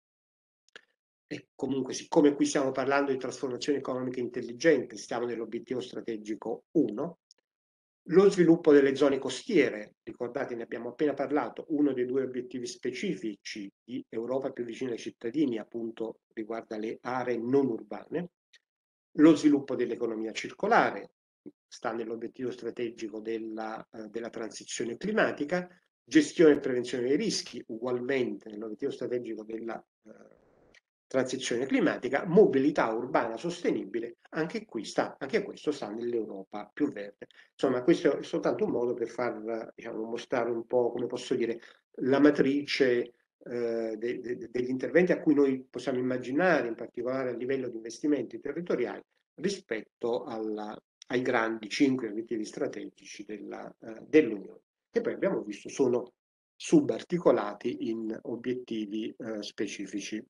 E comunque, siccome qui stiamo parlando di trasformazione economica intelligente, stiamo nell'obiettivo strategico 1. Lo sviluppo delle zone costiere, ricordate, ne abbiamo appena parlato, uno dei 2 obiettivi specifici di Europa più vicina ai cittadini, appunto, riguarda le aree non urbane. Lo sviluppo dell'economia circolare sta nell'obiettivo strategico della transizione climatica. Gestione e prevenzione dei rischi, ugualmente nell'obiettivo strategico della transizione climatica. Mobilità urbana sostenibile, anche questo sta nell'Europa più verde. Insomma, questo è soltanto un modo per far, diciamo, mostrare un po', come posso dire, la matrice degli interventi a cui noi possiamo immaginare, in particolare a livello di investimenti territoriali, rispetto ai grandi 5 obiettivi strategici dell'Unione, che poi abbiamo visto sono subarticolati in obiettivi specifici.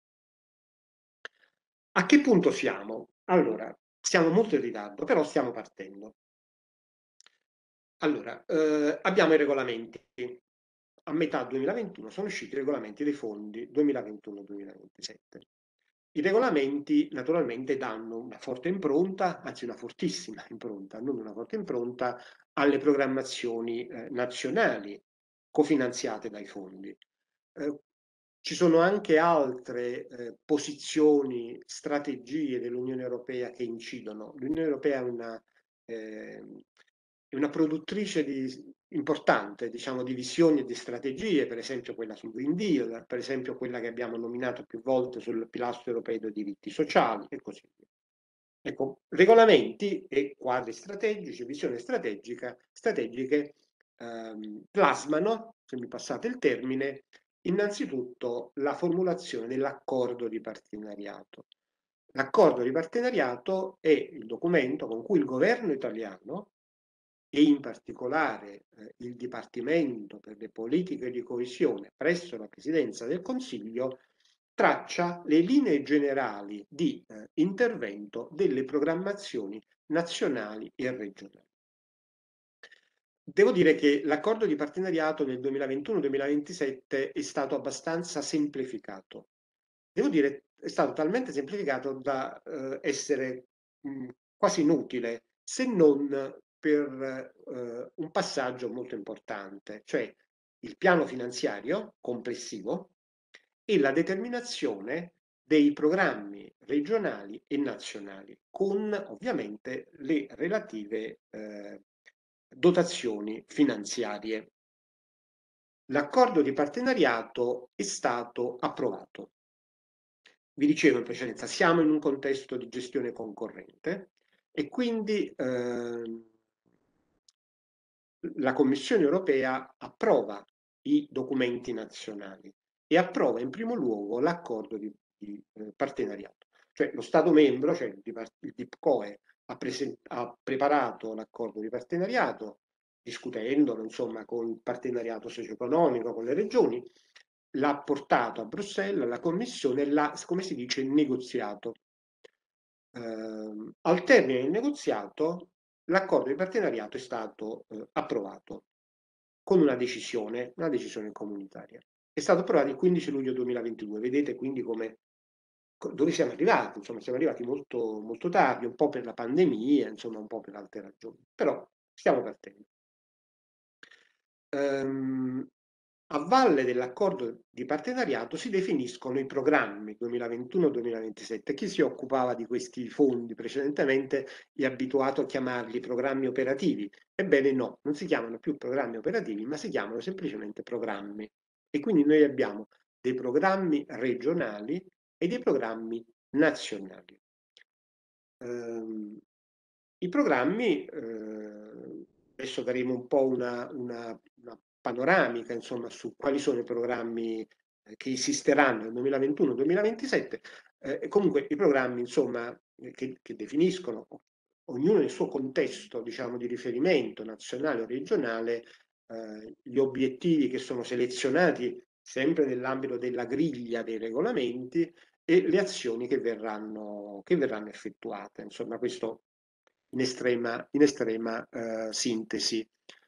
A che punto siamo? Allora, siamo molto in ritardo, però stiamo partendo. Allora, abbiamo i regolamenti. A metà 2021 sono usciti i regolamenti dei fondi 2021-2027. I regolamenti naturalmente danno una forte impronta, anzi una fortissima impronta, non una forte impronta, alle programmazioni nazionali cofinanziate dai fondi. Ci sono anche altre posizioni, strategie dell'Unione Europea che incidono. L'Unione Europea è una produttrice importante, diciamo, di visioni e di strategie, per esempio quella sul Green Deal, per esempio quella che abbiamo nominato più volte sul pilastro europeo dei diritti sociali e così via. Ecco, regolamenti e quadri strategici, visioni strategiche plasmano, se mi passate il termine, innanzitutto la formulazione dell'accordo di partenariato. L'accordo di partenariato è il documento con cui il governo italiano e in particolare il Dipartimento per le politiche di coesione presso la Presidenza del Consiglio traccia le linee generali di intervento delle programmazioni nazionali e regionali. Devo dire che l'accordo di partenariato nel 2021-2027 è stato abbastanza semplificato. Devo dire, è stato talmente semplificato da essere quasi inutile, se non per un passaggio molto importante, cioè il piano finanziario complessivo e la determinazione dei programmi regionali e nazionali, con ovviamente le relative dotazioni finanziarie. L'accordo di partenariato è stato approvato. Vi dicevo in precedenza, siamo in un contesto di gestione concorrente e quindi la Commissione europea approva i documenti nazionali e approva in primo luogo l'accordo di partenariato. Cioè lo Stato membro, cioè il DIPCOE, ha preparato l'accordo di partenariato, discutendolo insomma con il partenariato socio-economico, con le regioni, l'ha portato a Bruxelles, alla Commissione, l'ha, come si dice, negoziato. Al termine del negoziato, l'accordo di partenariato è stato approvato con una decisione comunitaria. È stato approvato il 15 luglio 2022. Vedete quindi dove siamo arrivati. Insomma, siamo arrivati molto, molto tardi, un po' per la pandemia, insomma, un po' per altre ragioni. Però stiamo partendo. A valle dell'accordo di partenariato si definiscono i programmi 2021-2027. Chi si occupava di questi fondi precedentemente è abituato a chiamarli programmi operativi. Ebbene no, non si chiamano più programmi operativi, ma si chiamano semplicemente programmi. E quindi noi abbiamo dei programmi regionali e dei programmi nazionali. I programmi, adesso daremo un po' una panoramica insomma, su quali sono i programmi che esisteranno nel 2021-2027. Comunque i programmi insomma, che definiscono ognuno nel suo contesto diciamo, di riferimento nazionale o regionale gli obiettivi che sono selezionati sempre nell'ambito della griglia dei regolamenti e le azioni che verranno effettuate. Insomma, questo in estrema sintesi.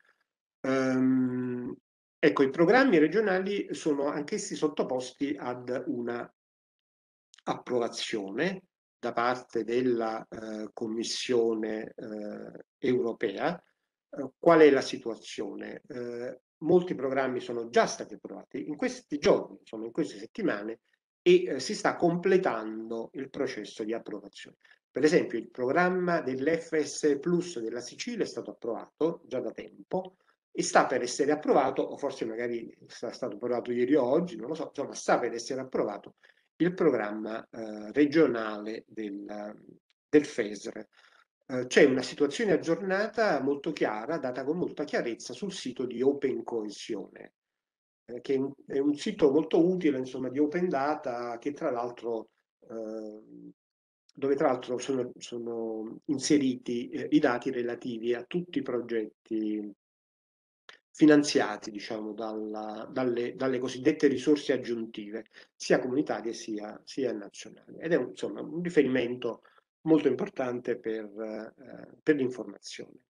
Ecco, i programmi regionali sono anch'essi sottoposti ad una approvazione da parte della Commissione europea. Qual è la situazione? Molti programmi sono già stati approvati in questi giorni, insomma in queste settimane, e si sta completando il processo di approvazione. Per esempio il programma dell'FS Plus della Sicilia è stato approvato già da tempo e sta per essere approvato, o forse magari è stato approvato ieri o oggi, non lo so, insomma sta per essere approvato il programma regionale del FESR. C'è una situazione aggiornata molto chiara, data con molta chiarezza sul sito di Open Coesione, che è un sito molto utile, insomma, di Open Data, che tra l'altro dove tra l'altro sono inseriti i dati relativi a tutti i progetti finanziati diciamo, dalle cosiddette risorse aggiuntive, sia comunitarie sia nazionali. Ed è insomma, un riferimento molto importante per l'informazione.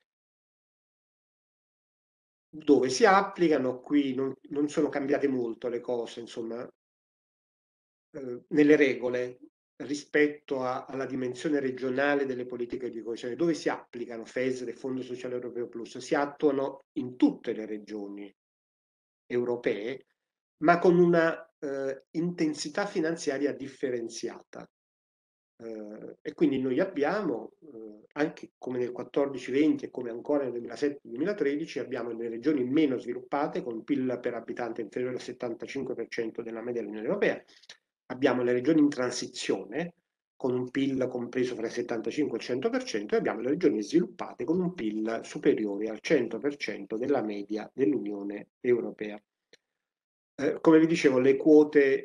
Dove si applicano, qui non sono cambiate molto le cose, insomma, nelle regole rispetto alla dimensione regionale delle politiche di coesione, dove si applicano FESR e Fondo Sociale Europeo Plus, si attuano in tutte le regioni europee, ma con una intensità finanziaria differenziata. E quindi noi abbiamo, anche come nel 14-20 e come ancora nel 2007-2013, abbiamo le regioni meno sviluppate con PIL per abitante inferiore al 75% della media dell'Unione Europea, abbiamo le regioni in transizione con un PIL compreso fra il 75 e il 100% e abbiamo le regioni sviluppate con un PIL superiore al 100% della media dell'Unione Europea. Come vi dicevo, le quote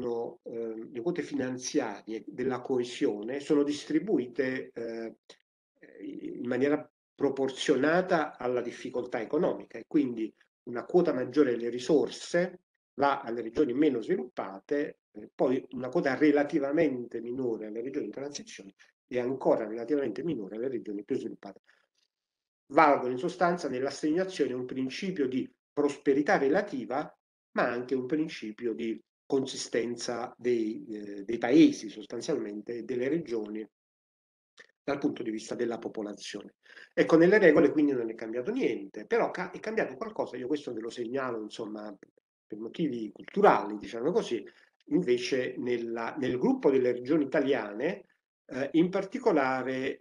finanziarie della coesione sono distribuite in maniera proporzionata alla difficoltà economica e quindi una quota maggiore delle risorse va alle regioni meno sviluppate, poi una quota relativamente minore alle regioni in transizione e ancora relativamente minore alle regioni più sviluppate. Valgono in sostanza nell'assegnazione un principio di prosperità relativa ma anche un principio di consistenza dei paesi sostanzialmente e delle regioni dal punto di vista della popolazione. Ecco, nelle regole quindi non è cambiato niente, però è cambiato qualcosa, io questo ve lo segnalo, insomma, per motivi culturali, diciamo così, invece nel gruppo delle regioni italiane, in particolare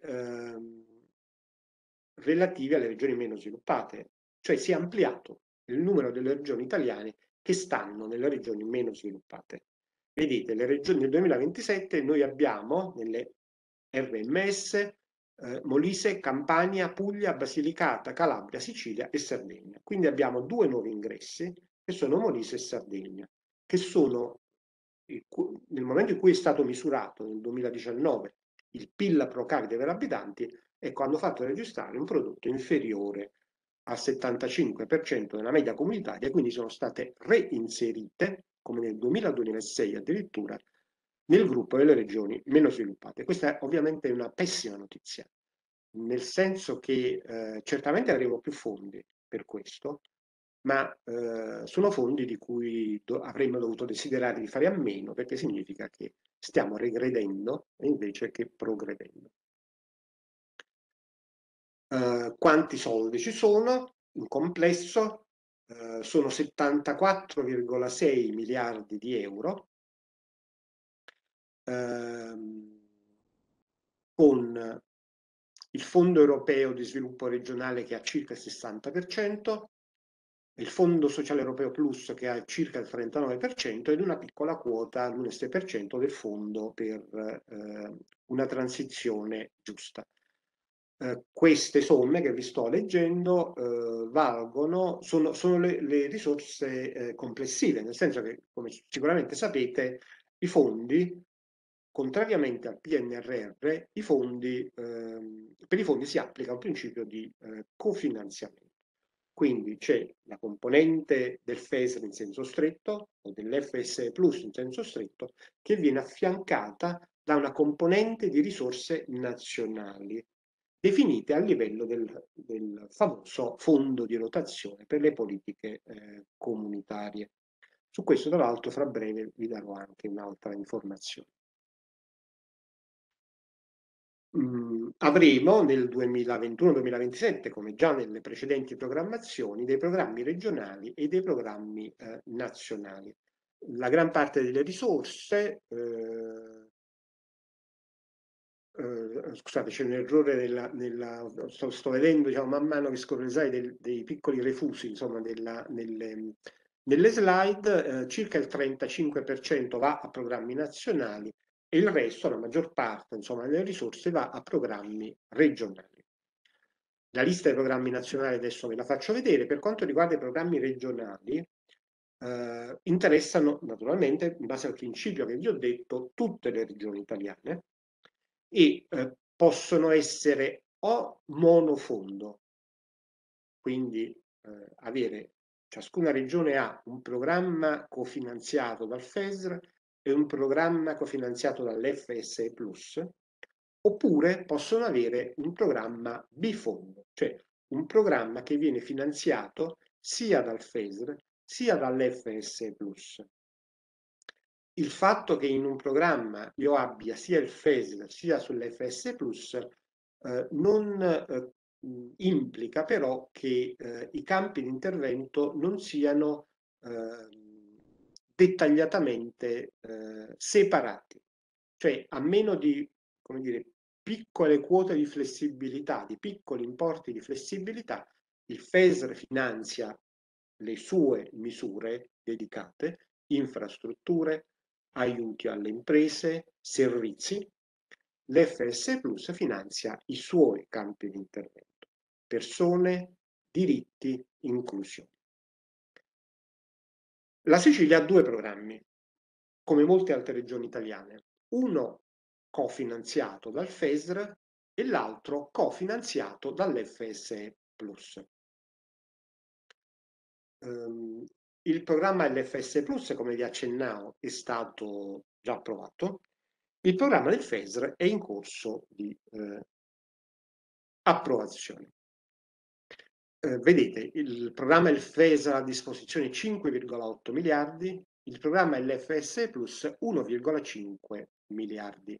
relative alle regioni meno sviluppate, cioè si è ampliato il numero delle regioni italiane che stanno nelle regioni meno sviluppate. Vedete, le regioni del 2027 noi abbiamo nelle RMS Molise, Campania, Puglia, Basilicata, Calabria, Sicilia e Sardegna. Quindi abbiamo due nuovi ingressi che sono Molise e Sardegna, che sono nel momento in cui è stato misurato nel 2019 il PIL pro capite per abitanti, ecco, hanno fatto registrare un prodotto inferiore al 75% della media comunitaria, quindi sono state reinserite, come nel 2000-2006 addirittura, nel gruppo delle regioni meno sviluppate. Questa è ovviamente una pessima notizia, nel senso che certamente avremo più fondi per questo, ma sono fondi di cui avremmo dovuto desiderare di fare a meno, perché significa che stiamo regredendo invece che progredendo. Quanti soldi ci sono? In complesso sono 74,6 miliardi di euro, con il Fondo Europeo di Sviluppo Regionale che ha circa il 60%, il Fondo Sociale Europeo Plus che ha circa il 39% ed una piccola quota, l'1,6% del Fondo per una transizione giusta. Queste somme che vi sto leggendo sono le risorse complessive, nel senso che, come sicuramente sapete, i fondi, contrariamente al PNRR, per i fondi si applica un principio di cofinanziamento. Quindi c'è la componente del FESR in senso stretto o dell'FSE Plus in senso stretto che viene affiancata da una componente di risorse nazionali definite a livello del famoso fondo di rotazione per le politiche comunitarie. Su questo, tra l'altro, fra breve vi darò anche un'altra informazione. Avremo nel 2021-2027, come già nelle precedenti programmazioni, dei programmi regionali e dei programmi nazionali. La gran parte delle risorse, scusate, c'è un errore sto vedendo, diciamo, man mano che scorre il slide dei piccoli refusi, insomma, nelle slide, circa il 35% va a programmi nazionali e il resto, la maggior parte, insomma, delle risorse va a programmi regionali. La lista dei programmi nazionali adesso ve la faccio vedere. Per quanto riguarda i programmi regionali, interessano naturalmente, in base al principio che vi ho detto, tutte le regioni italiane e possono essere o monofondo, quindi ciascuna regione ha un programma cofinanziato dal FESR e un programma cofinanziato dall'FSE Plus, oppure possono avere un programma bifondo, cioè un programma che viene finanziato sia dal FESR sia dall'FSE Plus. Il fatto che in un programma io abbia sia il FESR sia sull'FS Plus non implica però che i campi di intervento non siano dettagliatamente separati, cioè a meno di, come dire, piccole quote di flessibilità, di piccoli importi di flessibilità, il FESR finanzia le sue misure dedicate, infrastrutture, aiuti alle imprese, servizi. L'FS Plus finanzia i suoi campi di intervento, persone, diritti, inclusione. La Sicilia ha due programmi, come molte altre regioni italiane, uno cofinanziato dal FESR e l'altro cofinanziato dall'FSE Plus. Il programma LFS Plus, come vi accennavo, è stato già approvato. Il programma del FESR è in corso di approvazione. Vedete, il programma del FESR ha a disposizione 5,8 miliardi, il programma LFS Plus 1,5 miliardi.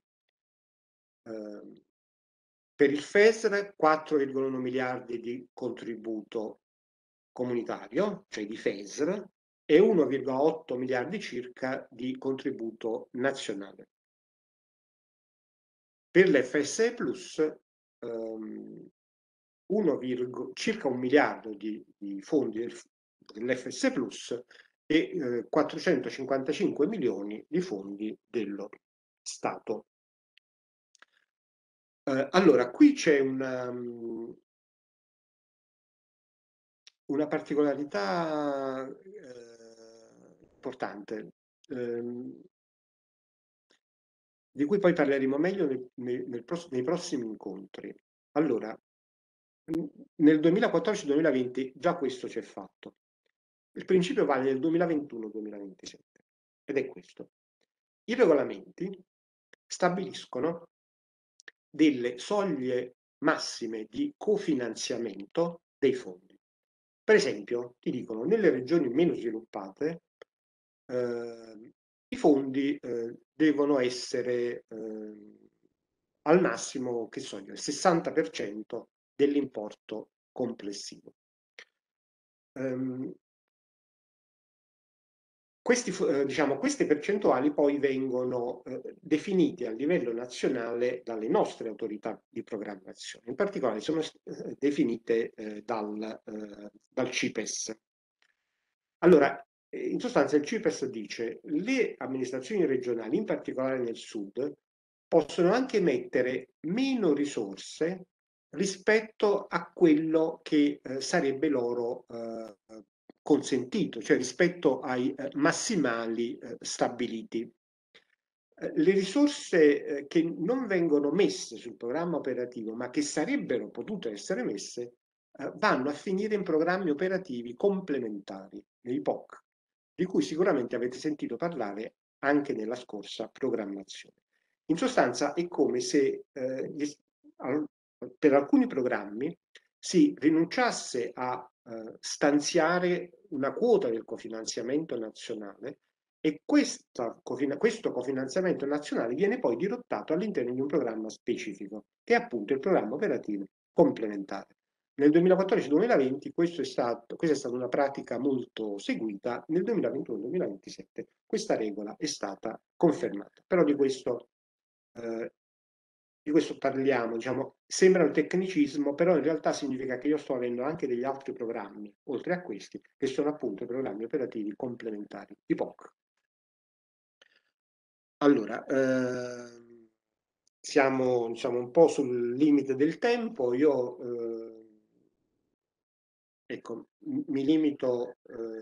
Per il FESR 4,1 miliardi di contributo comunitario, cioè di FESR, e 1,8 miliardi circa di contributo nazionale. Per l'FSE Plus circa 1 miliardo di fondi dell'FSE Plus e 455 milioni di fondi dello Stato. Allora, qui c'è una particolarità importante. di cui poi parleremo meglio nei prossimi incontri. Allora, nel 2014-2020 già questo si è fatto. Il principio vale nel 2021-2027 ed è questo. I regolamenti stabiliscono delle soglie massime di cofinanziamento dei fondi. Per esempio, ti dicono, nelle regioni meno sviluppate i fondi devono essere al massimo, che so io, il 60% dell'importo complessivo. Queste percentuali poi vengono definite a livello nazionale dalle nostre autorità di programmazione, in particolare sono definite dal CIPES. Allora, in sostanza il CIPES dice che le amministrazioni regionali, in particolare nel sud, possono anche mettere meno risorse rispetto a quello che sarebbe loro consentito, cioè rispetto ai massimali stabiliti. Le risorse che non vengono messe sul programma operativo, ma che sarebbero potute essere messe, vanno a finire in programmi operativi complementari, nei POC, di cui sicuramente avete sentito parlare anche nella scorsa programmazione. In sostanza è come se per alcuni programmi si rinunciasse a stanziare una quota del cofinanziamento nazionale e questo cofinanziamento nazionale viene poi dirottato all'interno di un programma specifico, che è appunto il programma operativo complementare. Nel 2014-2020 questa è stata una pratica molto seguita, nel 2021-2027 questa regola è stata confermata. Però di questo parliamo, diciamo, sembra un tecnicismo, però in realtà significa che io sto avendo anche degli altri programmi, oltre a questi, che sono appunto i programmi operativi complementari, i POC. Allora, siamo diciamo, un po' sul limite del tempo, io ecco, mi limito,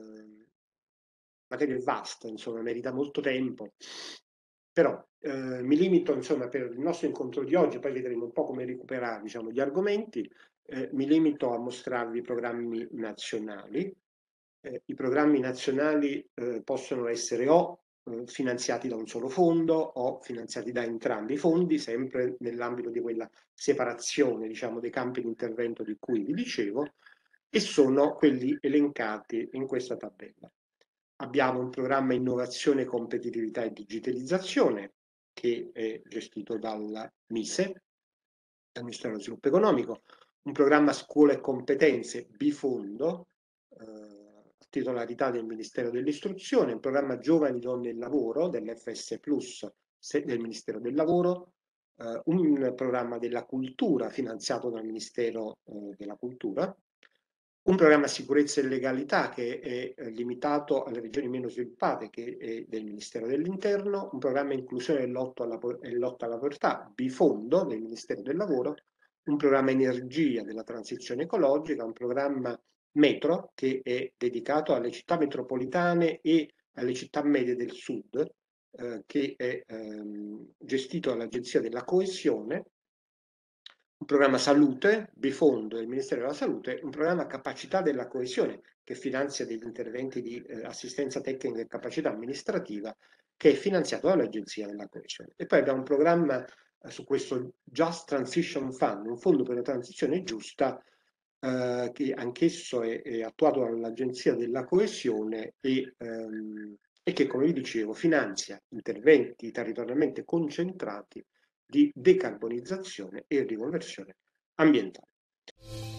materia è vasta, insomma, merita molto tempo, però mi limito, insomma, per il nostro incontro di oggi, poi vedremo un po' come recuperare, diciamo, gli argomenti, mi limito a mostrarvi i programmi nazionali. I programmi nazionali possono essere o finanziati da un solo fondo o finanziati da entrambi i fondi, sempre nell'ambito di quella separazione, diciamo, dei campi di intervento di cui vi dicevo, e sono quelli elencati in questa tabella. Abbiamo un programma innovazione, competitività e digitalizzazione che è gestito dal MISE, dal Ministero dello Sviluppo Economico, un programma scuola e competenze bifondo, titolarità del Ministero dell'Istruzione, un programma Giovani, Donne e Lavoro dell'FS Plus del Ministero del Lavoro, un programma della cultura finanziato dal Ministero della Cultura, un programma Sicurezza e Legalità che è limitato alle regioni meno sviluppate, che è del Ministero dell'Interno, un programma Inclusione e lotta alla povertà, bifondo del Ministero del Lavoro, un programma Energia della transizione ecologica, un programma Metro che è dedicato alle città metropolitane e alle città medie del sud, che è gestito dall'Agenzia della Coesione, un programma Salute, bifondo del Ministero della Salute, un programma Capacità della Coesione che finanzia degli interventi di assistenza tecnica e capacità amministrativa che è finanziato dall'Agenzia della Coesione. E poi abbiamo un programma su questo Just Transition Fund, un fondo per la transizione giusta che anch'esso è attuato dall'Agenzia della Coesione e che, come vi dicevo, finanzia interventi territorialmente concentrati di decarbonizzazione e riconversione ambientale.